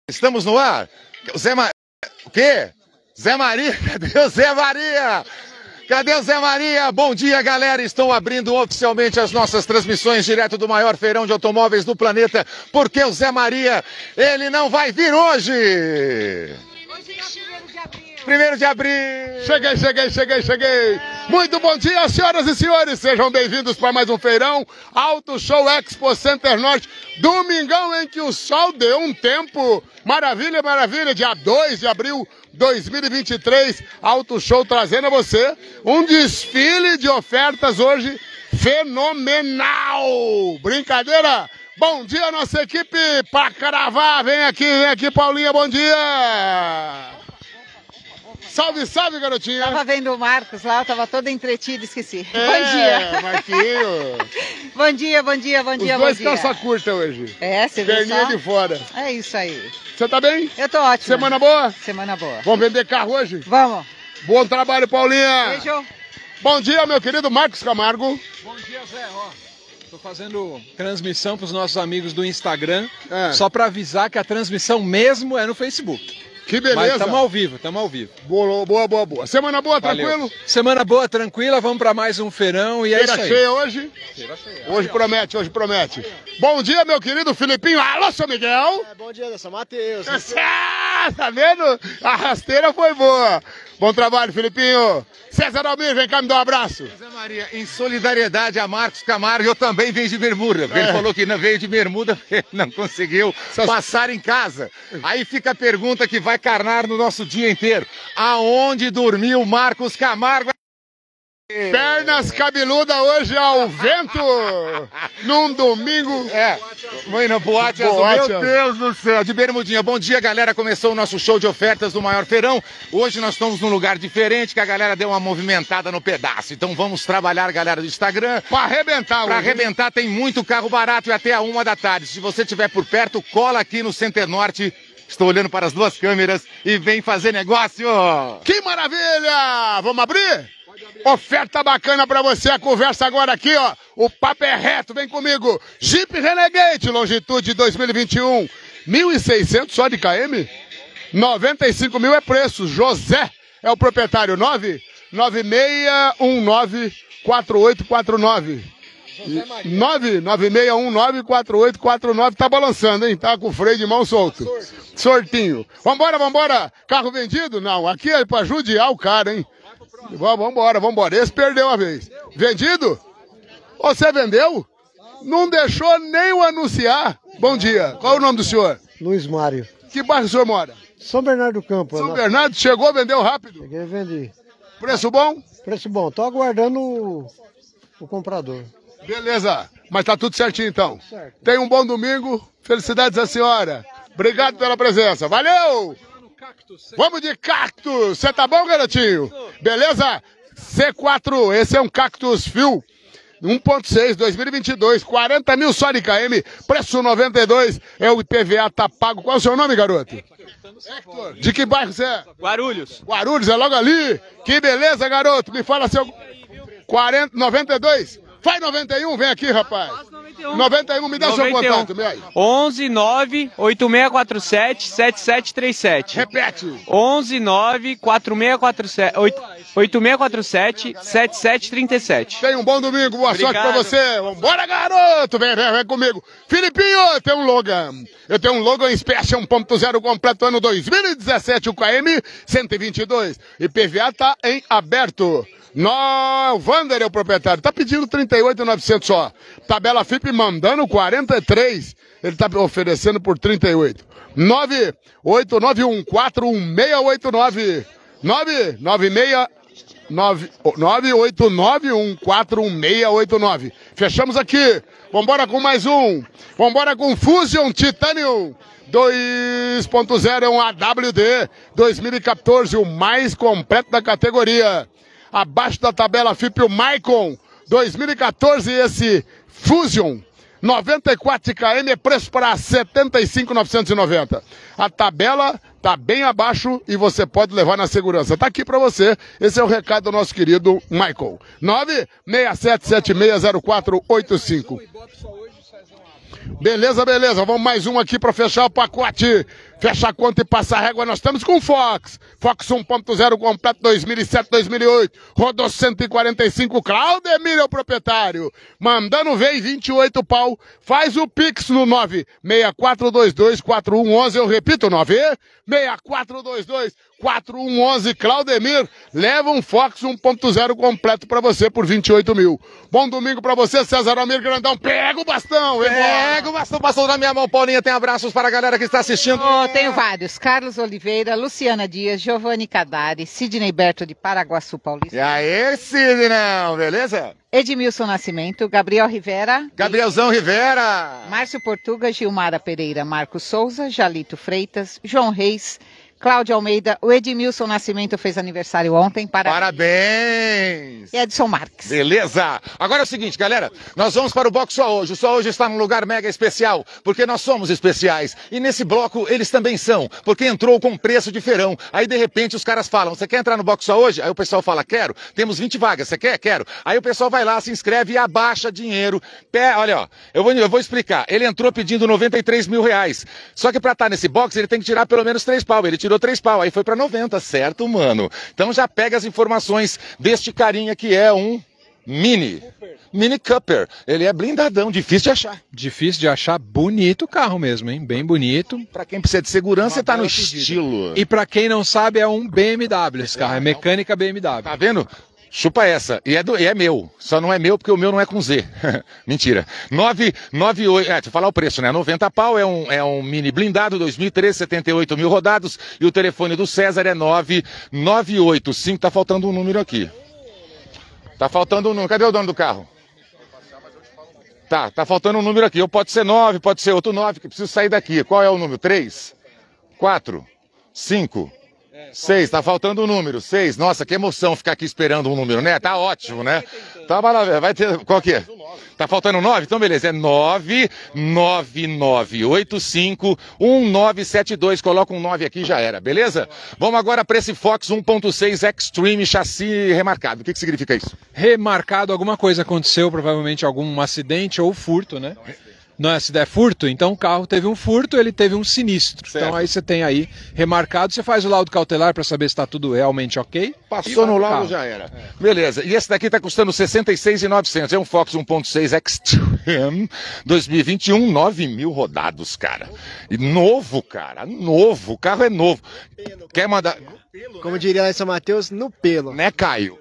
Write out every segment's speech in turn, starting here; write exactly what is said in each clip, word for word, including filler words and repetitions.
Estamos no ar. O Zé Maria. O quê? Zé Maria? Cadê o Zé Maria? Cadê o Zé Maria? Bom dia, galera. Estão abrindo oficialmente as nossas transmissões direto do maior feirão de automóveis do planeta, porque o Zé Maria, ele não vai vir hoje. Hoje é primeiro de abril. primeiro de abril. Cheguei, cheguei, cheguei, cheguei. Muito bom dia, senhoras e senhores. Sejam bem-vindos para mais um feirão. Auto Show Expo Center Norte. Domingão em que o sol deu um tempo. Maravilha, maravilha. Dia dois de abril de dois mil e vinte e três. Auto Show trazendo a você um desfile de ofertas hoje fenomenal. Brincadeira? Bom dia, nossa equipe. Para cravar, vem aqui, vem aqui, Paulinha. Bom dia. Salve, salve, garotinha! Tava vendo o Marcos lá, eu tava todo entretido, esqueci. É, bom dia! Marquinhos! Bom dia, bom dia, bom dia, Os dois bom dia! calça curta hoje. É, você viu Perninha só? de fora. É isso aí. Você tá bem? Eu tô ótimo. Semana boa? Semana boa. Vamos vender carro hoje? Vamos. Bom trabalho, Paulinha! Beijo. Bom dia, meu querido Marcos Camargo. Bom dia, Zé. Ó, tô fazendo transmissão pros nossos amigos do Instagram, É. só pra avisar que a transmissão mesmo é no Facebook. Que beleza! Mas estamos ao vivo, estamos ao vivo. Boa, boa, boa, boa. Semana boa, Valeu. tranquilo? Semana boa, tranquila, vamos pra mais um feirão e é Feira isso aí. cheia hoje? Feira cheia. Hoje promete, hoje promete. Bom dia, meu querido Filipinho. Alô, seu Miguel. É, bom dia, São Mateus. Ah, tá vendo? A rasteira foi boa. Bom trabalho, Filipinho. César Almir, vem cá me dar um abraço. Zé Maria, em solidariedade a Marcos Camargo, eu também venho de bermuda. Porque Ele É. falou que não veio de bermuda porque ele não conseguiu Só- passar em casa. Aí fica a pergunta que vai carnar no nosso dia inteiro. Aonde dormiu Marcos Camargo? Pernas cabeludas hoje ao vento, num domingo. É, foi na boate azul. Boate Meu azul. Deus do céu, de bermudinha. Bom dia, galera. Começou o nosso show de ofertas do maior feirão. Hoje nós estamos num lugar diferente, que a galera deu uma movimentada no pedaço. Então vamos trabalhar, galera do Instagram. Pra arrebentar Pra hoje. arrebentar, tem muito carro barato e até a uma da tarde. Se você estiver por perto, cola aqui no Center Norte. Estou olhando para as duas câmeras e vem fazer negócio. Que maravilha! Vamos abrir? Oferta bacana pra você, a conversa agora aqui, ó. O papo é reto, vem comigo. Jeep Renegade, longitude dois mil e vinte e um, mil e seiscentos só de km? noventa e cinco mil é preço. José é o proprietário. nove nove seis um nove quatro oito quatro nove. nove nove seis um nove quatro oito quatro nove. Tá balançando, hein? Tá com o freio de mão solto. Sortinho. Vambora, vambora. Carro vendido? Não, aqui é pra judiar o cara, hein? Vamos, vambora, vambora. Esse perdeu uma vez. Vendido? Você vendeu? Não deixou nem o anunciar. Bom dia. Qual é o nome do senhor? Luiz Mário. Que bairro o senhor mora? São Bernardo do Campo. São né? Bernardo, chegou, vendeu rápido. Peguei e vendi. Preço bom? Preço bom. Tô aguardando o, o comprador. Beleza. Mas tá tudo certinho então. Certo. Tenha um bom domingo. Felicidades à senhora. Obrigado pela presença. Valeu! Vamos de cactus. Você tá bom, garotinho? Beleza? C quatro, esse é um Cactus Fio. um ponto seis, dois mil e vinte e dois, quarenta mil só de km, preço noventa e dois, é o I P V A, tá pago. Qual é o seu nome, garoto? Hector. De que bairro você é? Guarulhos. Guarulhos, é logo ali. Que beleza, garoto. Me fala seu... quarenta, noventa e dois? Faz noventa e um, vem aqui, rapaz. noventa e um, me dá seu noventa e um. contato, meu aí. onze nove oito seis quatro sete sete sete três sete. Repete. onze nove quatro seis quatro sete oito seis quatro sete sete sete três sete. Tenha um bom domingo, boa sorte pra Obrigado. você. Vambora, garoto. Vem, vem, vem comigo. Filipinho, tem um Logan. Eu tenho um Logan Special um ponto zero completo ano dois mil e dezessete, o km cento e vinte e dois. I P V A tá em aberto. No, o Vander é o proprietário. Tá pedindo trinta e oito mil e novecentos só. Tabela F I P mandando quarenta e três. Ele tá oferecendo por trinta e oito. nove oito nove um quatro um seis oito nove. nove nove seis nove oito nove um quatro um seis oito nove. Fechamos aqui. Vambora com mais um. Vambora com Fusion Titanium dois ponto zero, é um A W D dois mil e quatorze, o mais completo da categoria. Abaixo da tabela F I P, o Maicon dois mil e quatorze, esse Fusion noventa e quatro km, é preço para setenta e cinco mil novecentos e noventa. A tabela tá bem abaixo e você pode levar na segurança. Tá aqui para você. Esse é o recado do nosso querido Michael. nove seis sete sete seis zero quatro oito cinco. Beleza, beleza. Vamos mais um aqui para fechar o pacote. fecha a conta e passa a régua, nós estamos com o Fox. Fox um ponto zero completo dois mil e sete, dois mil e oito. Rodou cento e quarenta e cinco. Claudemir é o proprietário. Mandando ver vinte e oito pau. Faz o Pix no nove seis quatro dois dois quatro um um um. Eu repito, nove seis quatro dois dois quatro um um um. Claudemir, leva um Fox um ponto zero completo pra você por vinte e oito mil. Bom domingo pra você, César Almir Grandão. Pega o bastão, Pega o bastão, bastão na minha mão, Paulinha. Tem abraços para a galera que está assistindo. Oh, tenho vários. Carlos Oliveira, Luciana Dias, Giovanni Cadari, Sidney Berto de Paraguaçu Paulista. E aí, Sidney, beleza? Edmilson Nascimento, Gabriel Rivera. Gabrielzão Rivera. Márcio Portuga, Gilmara Pereira, Marcos Souza, Jalito Freitas, João Reis, Cláudia Almeida. O Edmilson Nascimento fez aniversário ontem. Parabéns. Parabéns. E Edson Marques. Beleza. Agora é o seguinte, galera. Nós vamos para o bloco Só Hoje. O Só Hoje está num lugar mega especial, porque nós somos especiais. E nesse bloco eles também são, porque entrou com preço de feirão. Aí de repente os caras falam, você quer entrar no bloco Só Hoje? Aí o pessoal fala, quero. Temos vinte vagas, você quer? Quero. Aí o pessoal vai lá, se inscreve e abaixa dinheiro. Pé, olha, ó, eu vou, eu vou explicar. Ele entrou pedindo noventa e três mil reais. Só que para estar nesse box ele tem que tirar pelo menos três pau. Ele tirou três pau, aí foi para noventa, certo, mano? Então já pega as informações deste carinha que é um Mini. Mini Cooper. Ele é blindadão, difícil de achar. Difícil de achar, bonito o carro mesmo, hein? Bem bonito. Pra quem precisa de segurança, Uma tá no bela pedida. estilo. E pra quem não sabe, é um B M W esse carro, é mecânica B M W. Tá vendo? Chupa essa. E é, do, e é meu. Só não é meu porque o meu não é com Z. Mentira. nove nove oito. É, deixa eu falar o preço, né? noventa pau. É um, é um mini blindado dois mil e treze, setenta e oito mil rodados. E o telefone do César é nove nove oito cinco. Tá faltando um número aqui. Tá faltando um número. Cadê o dono do carro? Tá, tá faltando um número aqui. Ou pode ser nove, pode ser outro nove, que preciso sair daqui. Qual é o número? três? quatro? cinco? Seis, tá faltando um número, seis. Nossa, que emoção ficar aqui esperando um número, né? Tá ótimo, né? Tá maravilha. Vai ter. Qual que é? Tá faltando nove? Então beleza, é nove nove nove oito cinco um nove sete dois. Coloca um nove aqui e já era, beleza? Vamos agora para esse Fox um ponto seis Extreme chassi remarcado. O que que significa isso? Remarcado, alguma coisa aconteceu, provavelmente algum acidente ou furto, né? Não é, se der furto, então o carro teve um furto, ele teve um sinistro. Certo. Então aí você tem aí remarcado, você faz o laudo cautelar para saber se está tudo realmente ok. Passou no laudo, já era. É. Beleza, e esse daqui tá custando sessenta e seis mil e novecentos. É um Fox um ponto seis Extreme dois mil e vinte e um, nove mil rodados, cara. E novo, cara, novo. O carro é novo. Quer mandar... Como diria lá em São Mateus, no pelo. Né, Caio?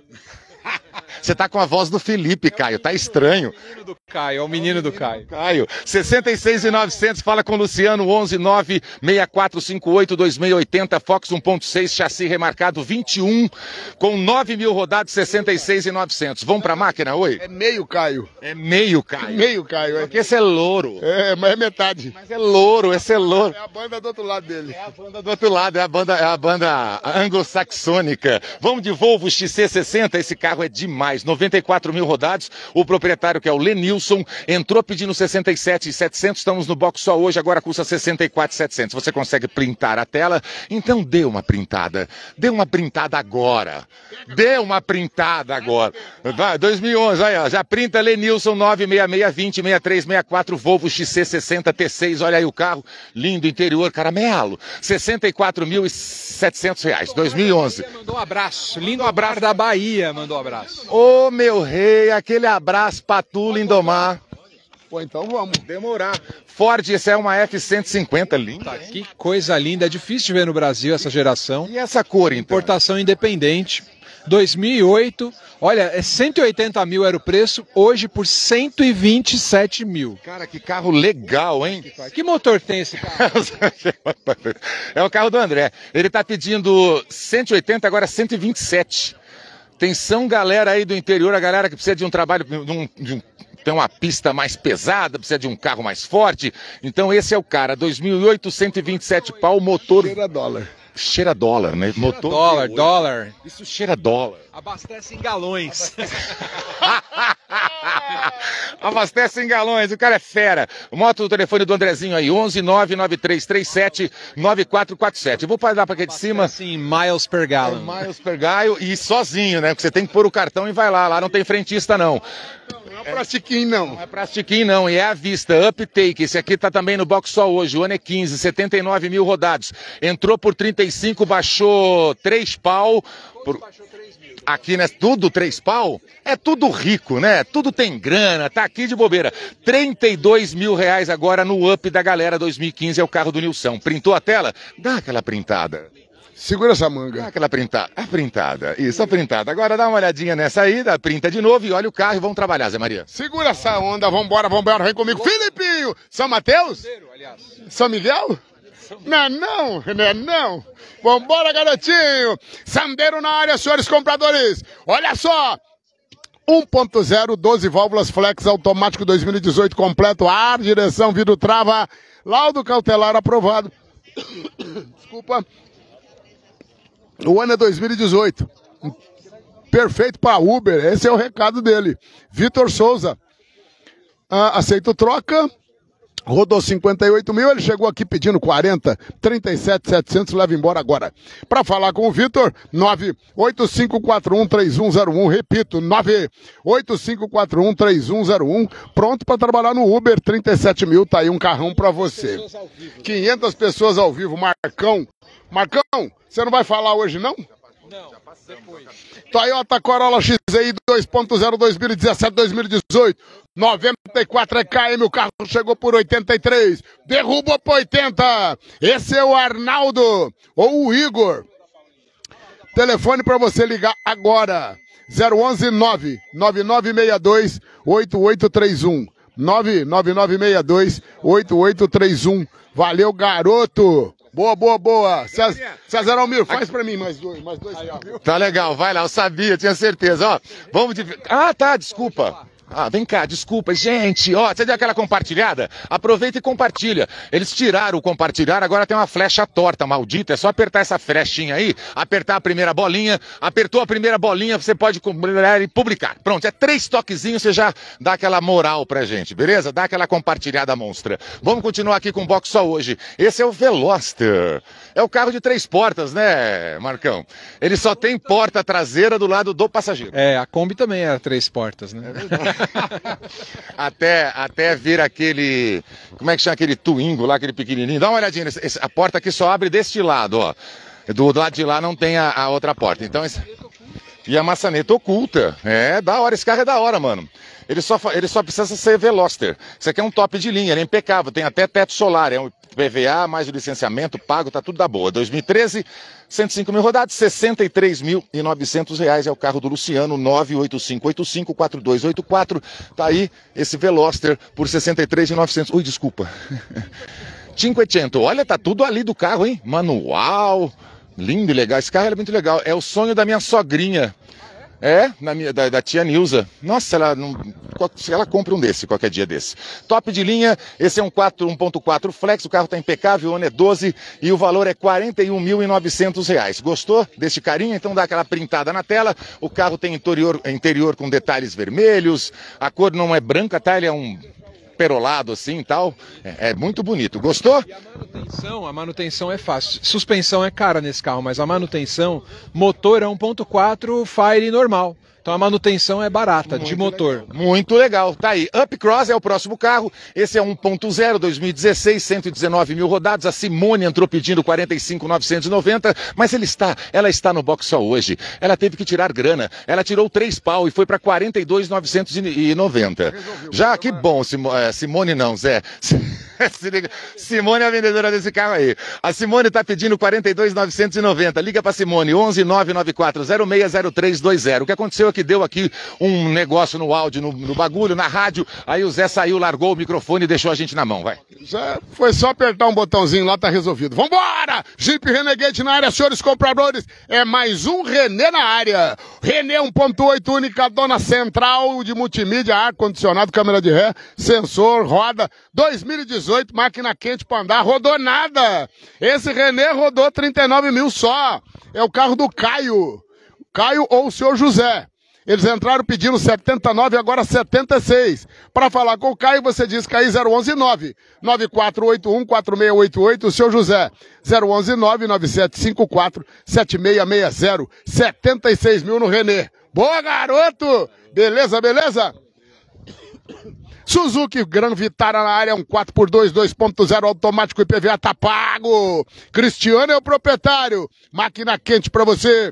Você tá com a voz do Felipe, Caio, tá estranho. É o menino do Caio, é o menino do Caio. Caio, sessenta e seis mil e novecentos, fala com o Luciano, onze nove seis quatro cinco oito dois seis oito zero, Fox um ponto seis, chassi remarcado vinte e um, com nove mil rodados, sessenta e seis mil e novecentos. Vamos pra máquina, oi? É meio Caio. É meio, Caio. Meio Caio, é. Porque esse é louro. É, mas é metade. Mas é louro, esse é louro. É a banda do outro lado dele. É a banda do outro lado, é a banda, é a banda anglo-saxônica. Vamos de Volvo X C sessenta, esse carro é demais, noventa e quatro mil rodados. O proprietário, que é o Lenilson, entrou pedindo sessenta e sete mil e setecentos. Estamos no box Só Hoje, agora custa sessenta e quatro mil e setecentos. Você consegue printar a tela? Então dê uma printada. Dê uma printada agora. Dê uma printada agora. Vai, dois mil e onze, olha, ó, já printa Lenilson nove seis seis dois zero seis três seis quatro, Volvo X C sessenta T seis. Olha aí o carro, lindo, interior, caramelo. sessenta e quatro mil e setecentos reais, dois mil e onze. Mandou um abraço, lindo abraço da Bahia, mandou um abraço. Ô, meu rei, aquele abraço pra tu, Lindomar. Pô, então vamos. Demorar. Ford, essa é uma F cento e cinquenta, linda. Tá, que coisa linda, é difícil de ver no Brasil essa geração. E essa cor, então? Importação independente. dois mil e oito, olha, é cento e oitenta mil era o preço, hoje por cento e vinte e sete mil. Cara, que carro legal, hein? Que motor tem esse carro? É o carro do André. Ele tá pedindo cento e oitenta, agora cento e vinte e sete. Atenção, galera aí do interior, a galera que precisa de um trabalho, de um, de um, tem uma pista mais pesada, precisa de um carro mais forte. Então esse é o cara, dois mil e oito, cento e vinte e sete pau, motor... Cheira dólar. Cheira dólar, né? Cheira motor dólar, V oito. dólar. Isso cheira dólar. Abastece em galões. Abastece em galões, o cara é fera. Moto do telefone do Andrezinho aí, onze nove nove três três sete nove quatro quatro sete. Eu vou parar pra aqui de cima. Assim, miles per gallon. É, miles per gallon e sozinho, né? Porque você tem que pôr o cartão e vai lá. Lá não tem frentista, não. Não é plastiquinho, não. Não é plastiquinho, não. E é à vista. Uptake. Esse aqui tá também no box só hoje. O ano é quinze, setenta e nove mil rodados. Entrou por trinta e cinco, baixou três pau. Por... Aqui, né? Tudo três pau? É tudo rico, né? Tudo tem grana, tá aqui de bobeira. trinta e dois mil reais agora no Up da galera dois mil e quinze, é o carro do Nilson. Printou a tela? Dá aquela printada. Segura essa manga. Dá aquela printada. A printada. Isso, a printada. Agora dá uma olhadinha nessa aí, dá, printa de novo e olha o carro e vamos trabalhar, Zé Maria. Segura essa onda, vambora, vambora, vem comigo. Filipinho! São Mateus? São Miguel? Não, não, não, não. Vambora, garotinho. Sandeiro na área, senhores compradores. Olha só. um ponto zero, doze válvulas flex automático dois mil e dezoito completo. Ar, direção, vidro trava. Laudo cautelar aprovado. Desculpa. O ano é dois mil e dezoito. Perfeito para Uber. Esse é o recado dele. Vitor Souza. Ah, aceito troca. Rodou cinquenta e oito mil, ele chegou aqui pedindo quarenta, trinta e sete mil e setecentos, leva embora agora. Para falar com o Vitor, nove oito cinco quatro um três um zero um, repito, nove oito cinco quatro um três um zero um, pronto para trabalhar no Uber, trinta e sete mil, tá aí um carrão para você. quinhentas pessoas ao vivo, Marcão. Marcão, você não vai falar hoje não? Não, depois. Toyota Corolla X I dois ponto zero dois mil e dezessete, dois mil e dezoito, noventa e quatro E K M, o carro chegou por oitenta e três, derrubou por oitenta. Esse é o Arnaldo ou o Igor. Telefone para você ligar agora, zero onze nove nove nove seis dois oito oito três um, nove nove nove seis dois oito oito três um. Valeu, garoto. Boa, boa, boa. César Almir, faz pra mim mais dois, mais dois. Tá legal, vai lá, eu sabia, tinha certeza. Ó, vamos de... Ah, tá, desculpa. Ah, vem cá, desculpa, gente, ó, você deu aquela compartilhada? Aproveita e compartilha. Eles tiraram o compartilhar, agora tem uma flecha torta, maldita, é só apertar essa flechinha aí, apertar a primeira bolinha, apertou a primeira bolinha, você pode publicar. Pronto, é três toquezinhos, você já dá aquela moral pra gente, beleza? Dá aquela compartilhada monstra. Vamos continuar aqui com o box só hoje. Esse é o Veloster. É o carro de três portas, né, Marcão? Ele só tem porta traseira do lado do passageiro. É, a Kombi também era três portas, né? até, até vir aquele, como é que chama aquele Twingo lá, aquele pequenininho. Dá uma olhadinha, esse, esse, a porta aqui só abre deste lado, ó. Do, do lado de lá não tem a, a outra porta. Então, esse... E a maçaneta oculta. É, da hora, esse carro é da hora, mano. Ele só, ele só precisa ser Veloster. Isso aqui é um top de linha, ele é impecável, tem até teto solar, é um P V A, mais o licenciamento pago, tá tudo da boa. dois mil e treze, cento e cinco mil rodados, sessenta e três mil e novecentos reais é o carro do Luciano, nove oito cinco oito cinco quatro dois oito quatro. Tá aí esse Veloster por sessenta e três mil e novecentos. Ui, desculpa. quinhentos. Olha, tá tudo ali do carro, hein? Manual, lindo e legal. Esse carro é muito legal. É o sonho da minha sogrinha. É, na minha, da, da tia Nilza. Nossa, ela, não, ela compra um desse, qualquer dia desse. Top de linha, esse é um um ponto quatro flex, o carro tá impecável, o ano é doze e o valor é quarenta e um mil e novecentos reais. Gostou desse carinha? Então dá aquela printada na tela. O carro tem interior, interior com detalhes vermelhos, a cor não é branca, tá? Ele é um perolado assim e tal, é, é muito bonito. Gostou? E a manutenção, a manutenção é fácil. Suspensão é cara nesse carro, mas a manutenção, motor é um ponto quatro Fire normal. Então a manutenção é barata, muito de motor. Legal. Muito legal. Tá aí. Upcross é o próximo carro. Esse é um ponto zero, dois mil e dezesseis, cento e dezenove mil rodados. A Simone entrou pedindo quarenta e cinco mil novecentos e noventa, mas ele está, ela está no box só hoje. Ela teve que tirar grana. Ela tirou três pau e foi para quarenta e dois mil novecentos e noventa. Já, que bom, Simone não, Zé. Simone é a vendedora desse carro aí. A Simone está pedindo quarenta e dois mil novecentos e noventa. Liga para Simone, onze nove nove quatro zero seis zero três dois zero. O que aconteceu é que deu aqui um negócio no áudio, no, no bagulho, na rádio. Aí o Zé saiu, largou o microfone e deixou a gente na mão, vai. Já foi só apertar um botãozinho lá, tá resolvido. Vambora! Jeep Renegade na área, senhores compradores. É mais um René na área. René um ponto oito, única dona central de multimídia, ar-condicionado, câmera de ré, sensor, roda, dois mil e dezoito, máquina quente para andar, rodou nada. Esse René rodou trinta e nove mil só. É o carro do Caio. Caio ou o senhor José. Eles entraram pedindo setenta e nove, agora setenta e seis. Para falar com o Caio, você diz Caio zero onze nove nove quatro oito um quatro seis oito oito, o seu José zero onze nove nove sete cinco quatro sete seis seis zero, setenta e seis mil no Renê. Boa, garoto! Beleza, beleza? Suzuki Gran Vitara na área, um quatro por dois, dois ponto zero automático, I P V A tá pago. Cristiano é o proprietário. Máquina quente pra você.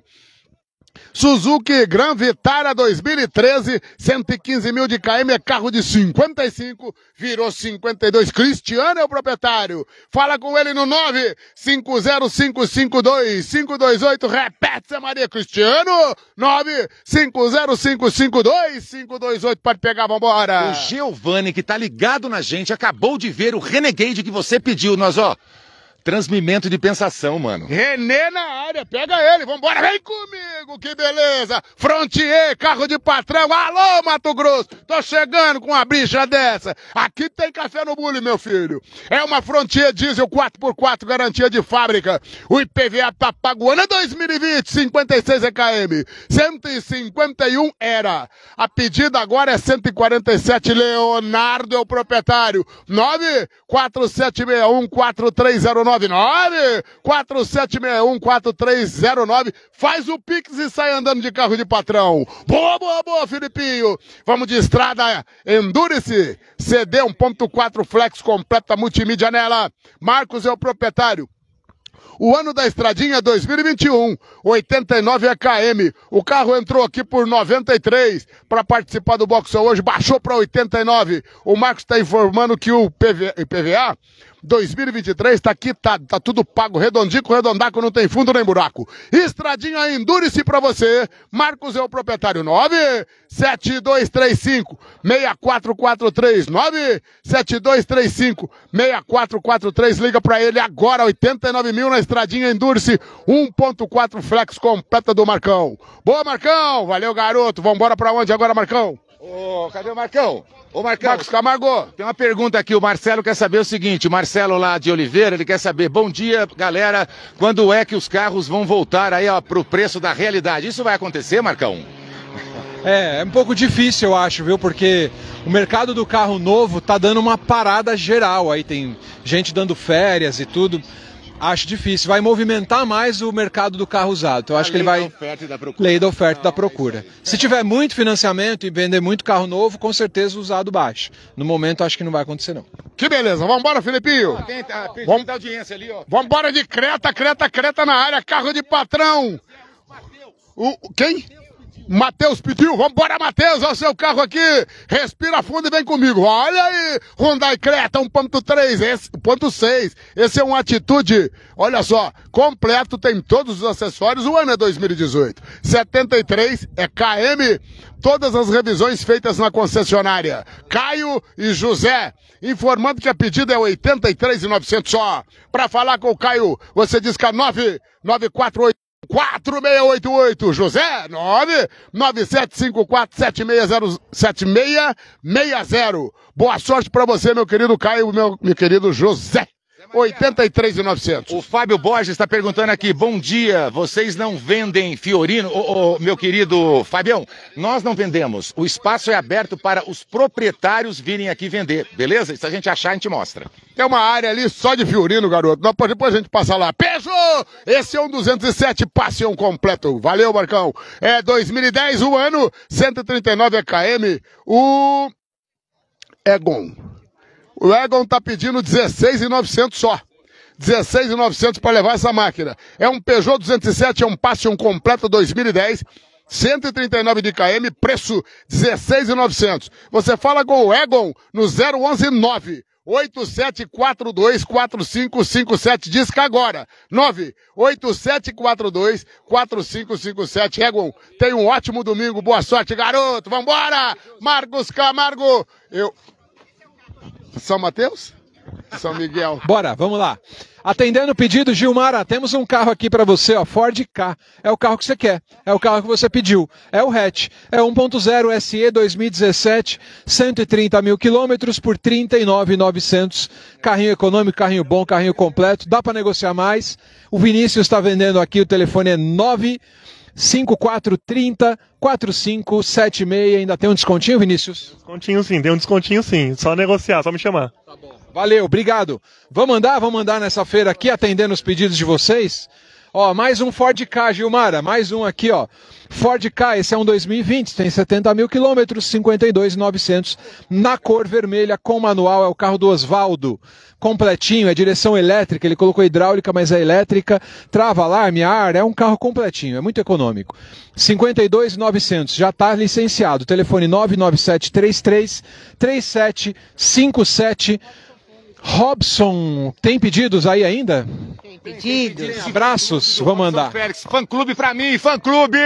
Suzuki Gran Vitara dois mil e treze, cento e quinze mil de km, é carro de cinquenta e cinco, virou cinquenta e dois. Cristiano é o proprietário. Fala com ele no nove cinco zero cinco cinco dois cinco dois oito. Repete, Zé Maria. Cristiano, nove cinco zero cinco cinco dois cinco dois oito. Pode pegar, vambora. O Giovanni, que tá ligado na gente, acabou de ver o Renegade que você pediu. Nós, ó, transmimento de pensação, mano. Renê na área, pega ele, vambora, vem comigo, que beleza. Frontier, carro de patrão, alô, Mato Grosso, tô chegando com uma bicha dessa. Aqui tem café no bule, meu filho. É uma Frontier diesel quatro por quatro, garantia de fábrica. O I P V A tá pago, ano dois mil e vinte, cinquenta e seis E K M, cento e cinquenta e um era. A pedida agora é cento e quarenta e sete, Leonardo é o proprietário. nove quatro sete seis um quatro três zero nove. nove quatro sete seis um quatro três zero nove. Faz o Pix e sai andando de carro de patrão. Boa, boa, boa, Filipinho. Vamos de estrada Endurance. C D um ponto quatro Flex completa multimídia nela. Marcos é o proprietário. O ano da estradinha é dois mil e vinte e um, oitenta e nove E K M. O carro entrou aqui por noventa e três para participar do boxe hoje, baixou para oitenta e nove. O Marcos está informando que o P V A dois mil e vinte e três tá aqui, tá, tá tudo pago, redondico, redondaco, não tem fundo nem buraco. Estradinha Endurance pra você. Marcos é o proprietário. nove sete dois três cinco seis quatro quatro três. nove sete dois três cinco seis quatro quatro três. Liga pra ele agora, oitenta e nove mil na Estradinha Endurance, um ponto quatro Flex completa do Marcão. Boa, Marcão! Valeu, garoto. Vambora pra onde agora, Marcão? Ô, cadê o Marcão? Ô, Marcão, Marcos Camargo. Tem uma pergunta aqui, o Marcelo quer saber o seguinte, o Marcelo lá de Oliveira, ele quer saber, bom dia, galera, quando é que os carros vão voltar aí ó, pro preço da realidade? Isso vai acontecer, Marcão? É, é um pouco difícil, eu acho, viu, porque o mercado do carro novo tá dando uma parada geral, aí tem gente dando férias e tudo. Acho difícil, vai movimentar mais o mercado do carro usado. Então, eu acho que ele vai... Lei da oferta e da procura. Lei da oferta e da procura. Se tiver muito financiamento e vender muito carro novo, com certeza o usado baixa. No momento, acho que não vai acontecer, não. Que beleza, vambora, Filipinho. Tem, tá, Vamos... da audiência ali, ó. Vambora de Creta, Creta, Creta na área, carro de patrão. O, quem? Matheus pediu, vambora, Matheus, olha o seu carro aqui, respira fundo e vem comigo. Olha aí, Hyundai Creta um ponto três, esse, um ponto seis, esse é uma atitude, olha só, completo, tem todos os acessórios, o ano é dois mil e dezoito, setenta e três é K M, todas as revisões feitas na concessionária. Caio e José, informando que a pedida é oitenta e três mil e novecentos só. Para falar com o Caio, você diz que é nove nove quatro oito quatro seis oito oito, José, nove nove sete cinco quatro sete seis zero sete seis seis zero. Boa sorte pra você, meu querido Caio, meu, meu querido José. oitenta e três mil e novecentos. O Fábio Borges está perguntando aqui, bom dia, vocês não vendem Fiorino? Ô, ô, meu querido Fabião, nós não vendemos, o espaço é aberto para os proprietários virem aqui vender, beleza? Se a gente achar, a gente mostra. Tem uma área ali só de Fiorino, garoto, depois, depois a gente passa lá. Peugeot, esse é um duzentos e sete, passe um completo, valeu, Marcão. É dois mil e dez, o ano, cento e trinta e nove E K M, o Egon. O Egon tá pedindo dezesseis mil e novecentos só. dezesseis mil e novecentos para levar essa máquina. É um Peugeot duzentos e sete, é um Passion completo dois mil e dez, cento e trinta e nove de K M, preço dezesseis mil e novecentos. Você fala com o Egon no zero onze nove oito sete quatro dois quatro cinco cinco sete, disca agora, nove oito sete quatro dois quatro cinco cinco sete. Egon, tenha um ótimo domingo, boa sorte, garoto, vambora! Marcos Camargo, eu... São Mateus? São Miguel. Bora, vamos lá. Atendendo o pedido, Gilmara, temos um carro aqui para você, ó, Ford Ka. É o carro que você quer, é o carro que você pediu. É o hatch, é um ponto zero S E dois mil e dezessete, cento e trinta mil quilômetros por trinta e nove mil e novecentos. Carrinho econômico, carrinho bom, carrinho completo, dá para negociar mais. O Vinícius está vendendo aqui, o telefone é nove cinco quatro três zero, quatro cinco sete seis. Ainda tem um descontinho, Vinícius? Descontinho sim, tem um descontinho sim. Só negociar, só me chamar. Tá bom. Valeu, obrigado. Vamos andar, vamos andar nessa feira aqui, atendendo os pedidos de vocês. Ó, mais um Ford Ka, Gilmara, mais um aqui, ó. Ford Ka, esse é um dois mil e vinte, tem setenta mil quilômetros, cinquenta e dois mil e novecentos, na cor vermelha, com manual, é o carro do Osvaldo. Completinho, é direção elétrica, ele colocou hidráulica, mas é elétrica, trava, alarme, ar, é um carro completinho, é muito econômico. cinquenta e dois mil e novecentos, já está licenciado, telefone nove nove sete três três três sete cinco sete. Robson, tem pedidos aí ainda? Tem pedidos. Abraços, vou mandar. Félix, fã-clube pra mim, fã-clube!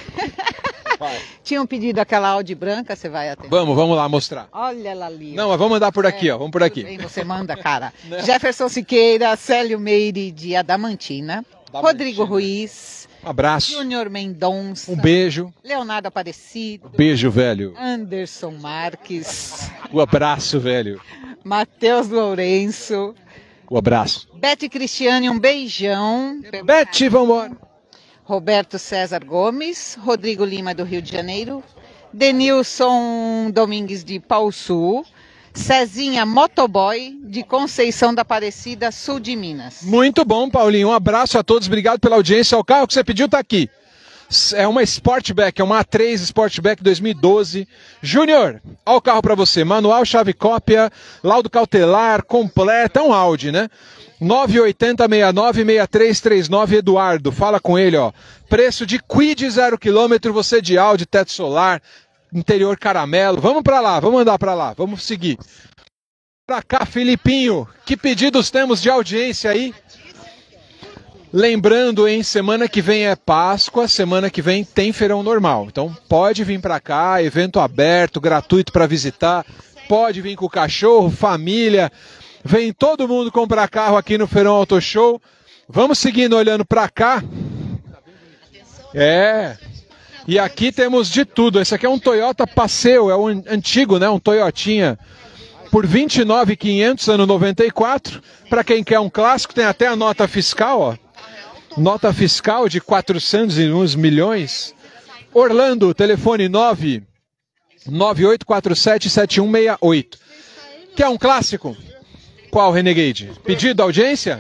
Tinha um pedido aquela Audi branca, você vai atender? Vamos, vamos lá mostrar. Olha ela ali. Não, mas vamos andar por aqui, é, ó, vamos por aqui. Bem, você manda, cara. Jefferson Siqueira, Célio Meire de Adamantina, Adamantina. Rodrigo Ruiz, um abraço. Júnior Mendonça, um beijo. Leonardo Aparecido, Beijo, velho. Anderson Marques, um abraço, velho. Matheus Lourenço, um abraço. Bete Cristiane, um beijão. Bete, vambora. Roberto César Gomes, Rodrigo Lima do Rio de Janeiro, Denilson Domingues de Pau Sul, Cezinha Motoboy de Conceição da Aparecida, sul de Minas. Muito bom, Paulinho. Um abraço a todos, obrigado pela audiência. O carro que você pediu tá aqui. É uma Sportback, é uma A três Sportback dois mil e doze. Júnior, olha o carro para você. Manual, chave cópia, laudo cautelar, completa, é um Audi, né? nove oito zero seis nove seis três três nove, Eduardo, fala com ele, ó. Preço de Kwid zero quilômetro, você de Audi, teto solar, interior caramelo. Vamos para lá, vamos andar para lá, vamos seguir. Pra cá, Filipinho, que pedidos temos de audiência aí? Lembrando, hein, semana que vem é Páscoa, semana que vem tem feirão normal. Então pode vir para cá, evento aberto, gratuito para visitar. Pode vir com o cachorro, família. Vem todo mundo comprar carro aqui no Feirão Auto Show. Vamos seguindo olhando para cá. É. E aqui temos de tudo. Esse aqui é um Toyota Passeio, é um antigo, né? Um Toyotinha. Por vinte e nove mil e quinhentos, ano noventa e quatro. Para quem quer um clássico, tem até a nota fiscal, ó. Nota fiscal de quatrocentos e um milhões. Orlando, telefone nove nove oito quatro sete sete um seis oito. Quer um clássico? Qual, Renegade? Pedido da audiência?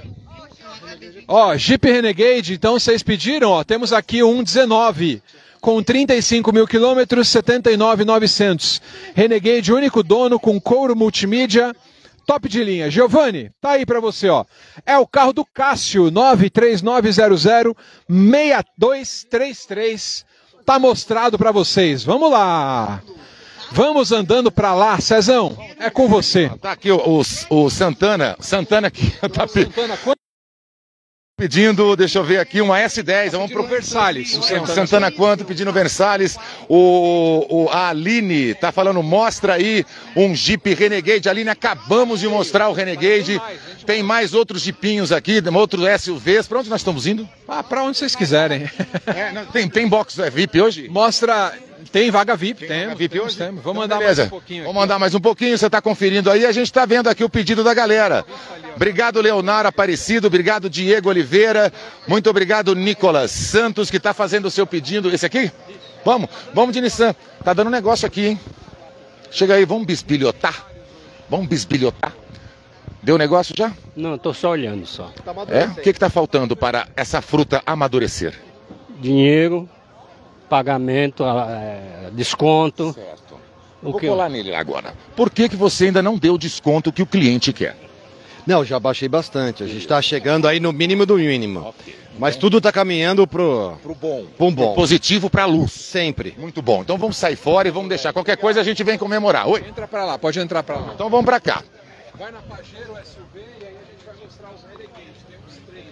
Ó, Jeep Renegade, então vocês pediram, ó. Temos aqui um dezenove com trinta e cinco mil quilômetros, setenta e nove mil e novecentos. Renegade, único dono, com couro multimídia. Top de linha. Giovanni, tá aí pra você, ó. É o carro do Cássio, nove três nove zero zero seis dois três três. Tá mostrado pra vocês. Vamos lá. Vamos andando pra lá. Cezão, é com você. Tá aqui o, o, o Santana. Santana aqui. Tá Santana, quanto? Pedindo, deixa eu ver aqui, uma S dez. Vamos pro Versalhes. O Santana, Santana quanto? Pedindo Versalhes. O, o, a Aline tá falando, mostra aí um Jeep Renegade. Aline, acabamos de mostrar o Renegade. Tem mais outros Jeepinhos aqui, outros S U Vs. Pra onde nós estamos indo? Ah, pra onde vocês quiserem. É, não, tem, tem box é, V I P hoje? Mostra... Tem vaga V I P, tem temos, vaga V I P temos, hoje? temos. Vamos então, andar beleza. mais um pouquinho aqui. Vamos andar mais um pouquinho, você está conferindo aí. A gente está vendo aqui o pedido da galera. Obrigado, Leonardo Aparecido. Obrigado, Diego Oliveira. Muito obrigado, Nicolas Santos, que está fazendo o seu pedido. Esse aqui? Vamos, vamos de Nissan. Tá dando negócio aqui, hein? Chega aí, vamos bisbilhotar. Vamos bisbilhotar. Deu negócio já? Não, estou só olhando só. É? O que está faltando para essa fruta amadurecer? Dinheiro, pagamento, é, desconto. Certo. O Vou que colar nele agora. Por que, que você ainda não deu o desconto que o cliente quer? Não, já baixei bastante. A gente está chegando aí no mínimo do mínimo. Okay. Mas tudo está caminhando pro, pro bom. Pro bom. Pro positivo para a luz. Sempre. Muito bom. Então vamos sair fora e vamos deixar. Qualquer coisa a gente vem comemorar. Oi? Entra para lá, pode entrar para lá. Então vamos para cá. Vai na Pajero S U V e aí a gente vai mostrar os Renegades. Temos três.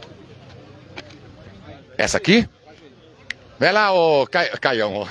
Essa aqui? Vai lá, ô Cai... Caião.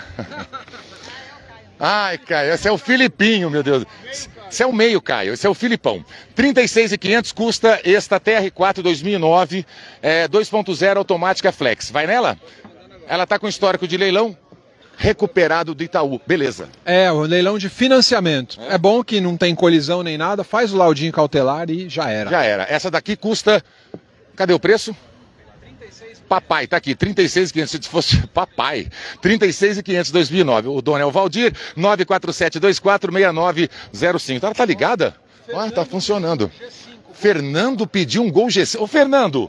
Ai, Caio, esse é o Filipinho, meu Deus. Esse é o meio, Caio, esse é o Filipão. trinta e seis mil e quinhentos custa esta T R quatro dois mil e nove, é, dois ponto zero automática flex. Vai nela? Ela tá com histórico de leilão recuperado do Itaú. Beleza. É, o leilão de financiamento. É. É bom que não tem colisão nem nada, faz o laudinho cautelar e já era. Já era. Essa daqui custa... Cadê o preço? papai, tá aqui, trinta e seis mil e quinhentos, se fosse papai, trinta e seis mil e quinhentos dois mil e nove. O dono é o Valdir, nove quatro sete dois quatro seis nove zero cinco. Ela tá ligada? Ah, tá funcionando. Fernando pediu um Gol G cinco. Ô, Fernando,